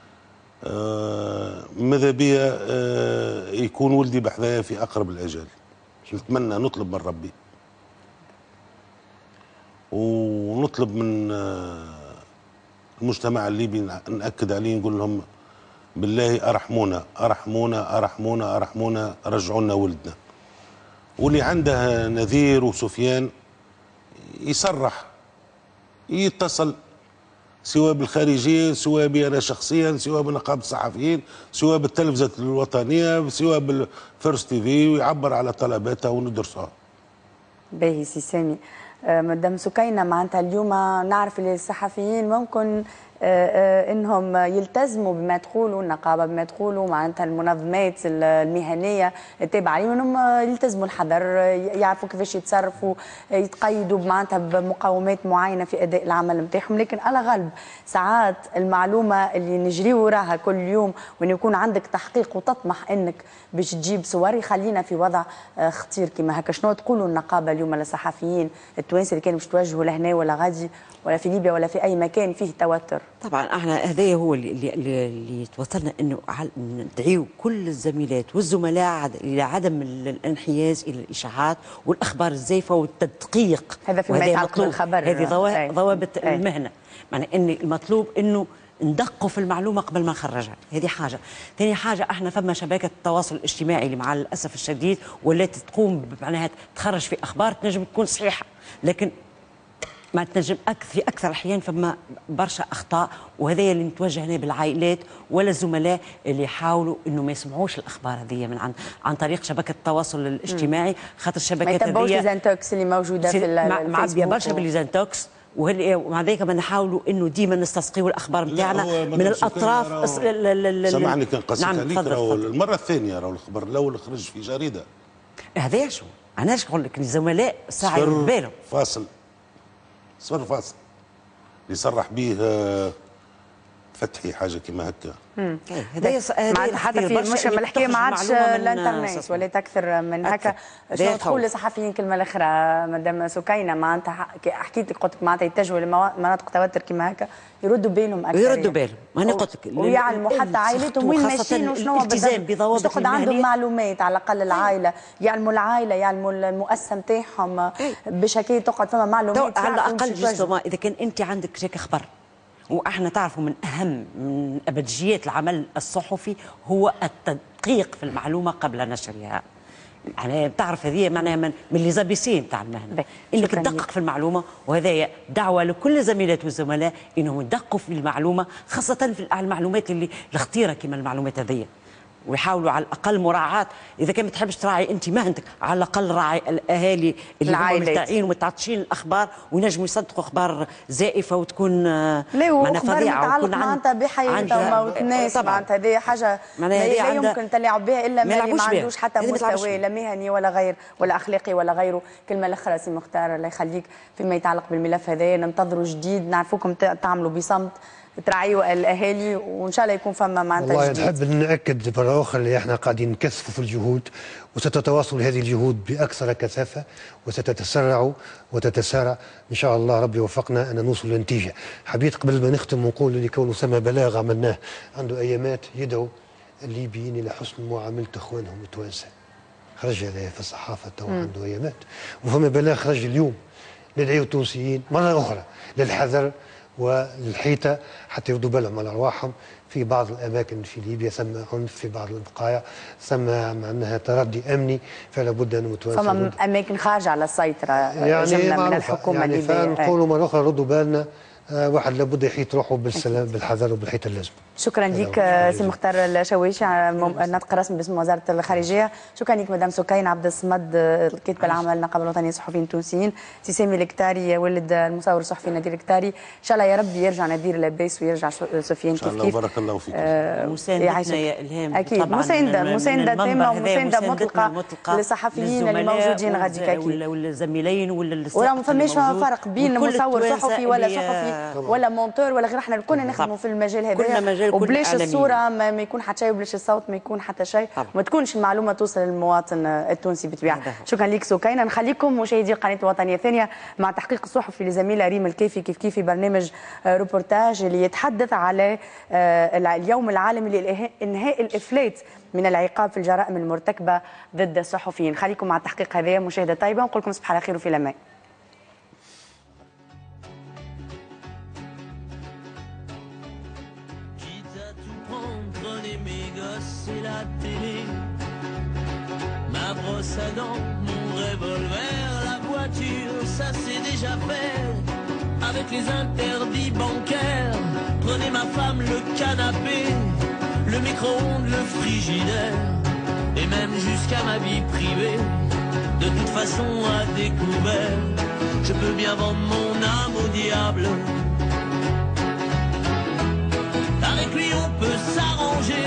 آه ماذا بيا آه يكون ولدي بحذايا في أقرب الأجال. نتمنى نطلب من ربي ونطلب من آه المجتمع الليبي، نأكد عليه نقول لهم بالله أرحمونا أرحمونا أرحمونا أرحمونا رجعونا ولدنا. واللي عنده نذير وسفيان يصرح يتصل سواء بالخارجية سواء بي أنا شخصيا سواء بنقابة الصحفيين سواء بالتلفزة الوطنية سواء بالفيرست تي في ويعبر على طلباته وندرسها. باهي سي سامي. آه مدام سكينة معناتها اليوم نعرف اللي الصحفيين ممكن آه آه انهم يلتزموا بما تقولوا النقابه بما تقولوا معناتها المنظمات المهنيه التابعه لهم انهم يلتزموا الحذر يعرفوا كيفاش يتصرفوا يتقيدوا معناتها بمقاومات معينه في اداء العمل نتاعهم، لكن على غالب ساعات المعلومه اللي نجري وراها كل يوم وان يكون عندك تحقيق وتطمح انك باش تجيب صور يخلينا في وضع آه خطير كما هكا. شنو تقولوا النقابه اليوم للصحفيين التوانسه اللي كانوا باش توجهوا لهنا ولا غادي ولا في ليبيا ولا في اي مكان فيه توتر؟ طبعا احنا هذا هو اللي اللي, اللي توصلنا انه ندعيو كل الزميلات والزملاء الى عدم الانحياز الى الاشاعات والاخبار الزائفه والتدقيق. هذا فيما يتعلق بالخبر. هذه ضوابط المهنه، معنى ان المطلوب انه ندقوا في المعلومه قبل ما نخرجها، هذه حاجه. ثاني حاجه احنا فما شبكه التواصل الاجتماعي اللي مع الاسف الشديد ولات تقوم معناها تخرج في اخبار تنجم تكون صحيحه لكن ما تنجم في اكثر الاحيان فما برشا اخطاء، وهذا اللي نتوجه هنا بالعائلات ولا الزملاء اللي يحاولوا انه ما يسمعوش الاخبار هذه من عن عن طريق شبكه التواصل الاجتماعي، خاطر الشبكات هذه ما يتبعوش ليزانتوكس اللي موجوده في معبيه برشا بالليزانتوكس، ومع ذلك ما نحاولوا انه ديما نستسقيوا الاخبار نتاعنا من الاطراف. سامعني كان قصدك عليك راهو المره الثانيه راهو الخبر الاول خرج في جريده. هذا شو انا اش نقول لك الزملاء ساعه يبالوا فاصل صفر فاصل اللي صرح به فتحي حاجه كما هكا. هذا حتى في مش الحكايه ما عادش الانترنت ولات اكثر من هكا. شنو تقول للصحفيين كلمه الاخرى مدام سكينه؟ معناتها حكيت لك قلت لك معناتها يتجهوا لمناطق توتر كما هكا يردوا بالهم اكثر، يردوا بالهم. انا قلت لك ويعلموا حتى عائلتهم وين ماشيين وشنو بالضبط، تاخذ عندهم معلومات على الاقل العائله، يعلموا العائله يعلموا المؤسسه نتاعهم باش هكا تقعد فما معلومات على الاقل جوستومون. اذا كان انت عندك هيك خبر، واحنا تعرفوا من اهم من ابجديات العمل الصحفي هو التدقيق في المعلومه قبل نشرها. يعني بتعرف هذه معناها من, من اللي زابيسين تاع المهنه انك تدقق في المعلومه، وهذا دعوه لكل الزميلات والزملاء انهم يدققوا في المعلومه، خاصه في المعلومات اللي الخطيره كما المعلومات هذه، ويحاولوا على الاقل مراعاه. اذا كان ما تحبش تراعي انت مهنتك على الاقل راعي الاهالي اللي هم مستعين ومتعطشين الاخبار وينجموا يصدقوا اخبار زائفه وتكون معناها فظيعه وتكون معناتها بحياتهم وموت الناس. معناتها هذه حاجه لا يمكن تلاعب بها الا ما ما عندوش حتى مستوى لا مهني ولا غير ولا اخلاقي ولا غيره. كلمه الاخرى سي مختار الله يخليك فيما يتعلق بالملف هذا، ننتظروا جديد، نعرفوكم تعملوا بصمت تراعيوا الاهالي وان شاء الله يكون فما معناتها جديد. والله نحب ناكد مره اخرى اللي احنا قاعدين نكثفوا في الجهود، وستتواصل هذه الجهود باكثر كثافه وستتسرع وتتسارع ان شاء الله. ربي يوفقنا ان نوصل لنتيجه. حبيت قبل ما نختم ونقول اللي كونه ثم بلاغ عملناه عنده ايامات يدعو الليبيين الى حسن معامله اخوانهم التوانسه. خرج هذا في الصحافه تو عنده ايامات، وفما بلاغ خرج اليوم ندعيو التونسيين مره اخرى للحذر والحيطه حتى يردوا بالهم على ارواحهم. في بعض الاماكن في ليبيا ثم عنف، في بعض البقايا ثم معناها تردي امني، فلا بد ان متواصل. فما اماكن خارجه على السيطره يعني جمله من الحكومه يعني الليبيه. فنقولوا مره اخرى ردوا بالنا، آه واحد لابد يحيط روحه بالسلام بالحذر وبالحيطه اللازمه. شكرا لك سي مختار الشويشي الناطق الرسمي باسم وزاره الخارجيه. شكرا لك مدام سكينة عبد الصمد الكاتبه العامه للنقابه الوطنيه للصحفيين التونسيين. سي سامي الكتاري ولد المصور الصحفي نادر الكتاري، ان شاء الله يا رب يرجع نادر لاباس ويرجع سفيان كيف كيف. ان شاء الله بارك الله فيك. آه مساندتنا يا الهام. اكيد مسانده مسانده تامه ومسانده مطلقه للصحفيين اللي موجودين غادي اكيد والزميلين ولا ولا ما فماش فرق بين مصور صحفي ولا صحفي ولا مونتور ولا غير، احنا كنا نخدموا في المجال هذا وبلاش الصوره ما, ما يكون حتى شيء وبلاش الصوت ما يكون حتى شيء، ما تكونش المعلومه توصل للمواطن التونسي بالطبيعه. شكرا لك سكينه. نخليكم مشاهدي القناه الوطنيه الثانيه مع تحقيق الصحفي لزميله ريم الكيفي كيف كيف في برنامج روبورتاج اللي يتحدث على اليوم العالمي لانهاء الافلات من العقاب في الجرائم المرتكبه ضد الصحفيين. خليكم مع التحقيق هذا، مشاهده طيبه، ونقول لكم صباح الخير وفي الامان. Ma brosse à dents, mon revolver, la voiture, ça c'est déjà fait. Avec les interdits bancaires, prenez ma femme, le canapé, le micro-ondes, le frigidaire, et même jusqu'à ma vie privée. De toute façon à découvert, je peux bien vendre mon âme au diable. Avec lui on peut s'arranger.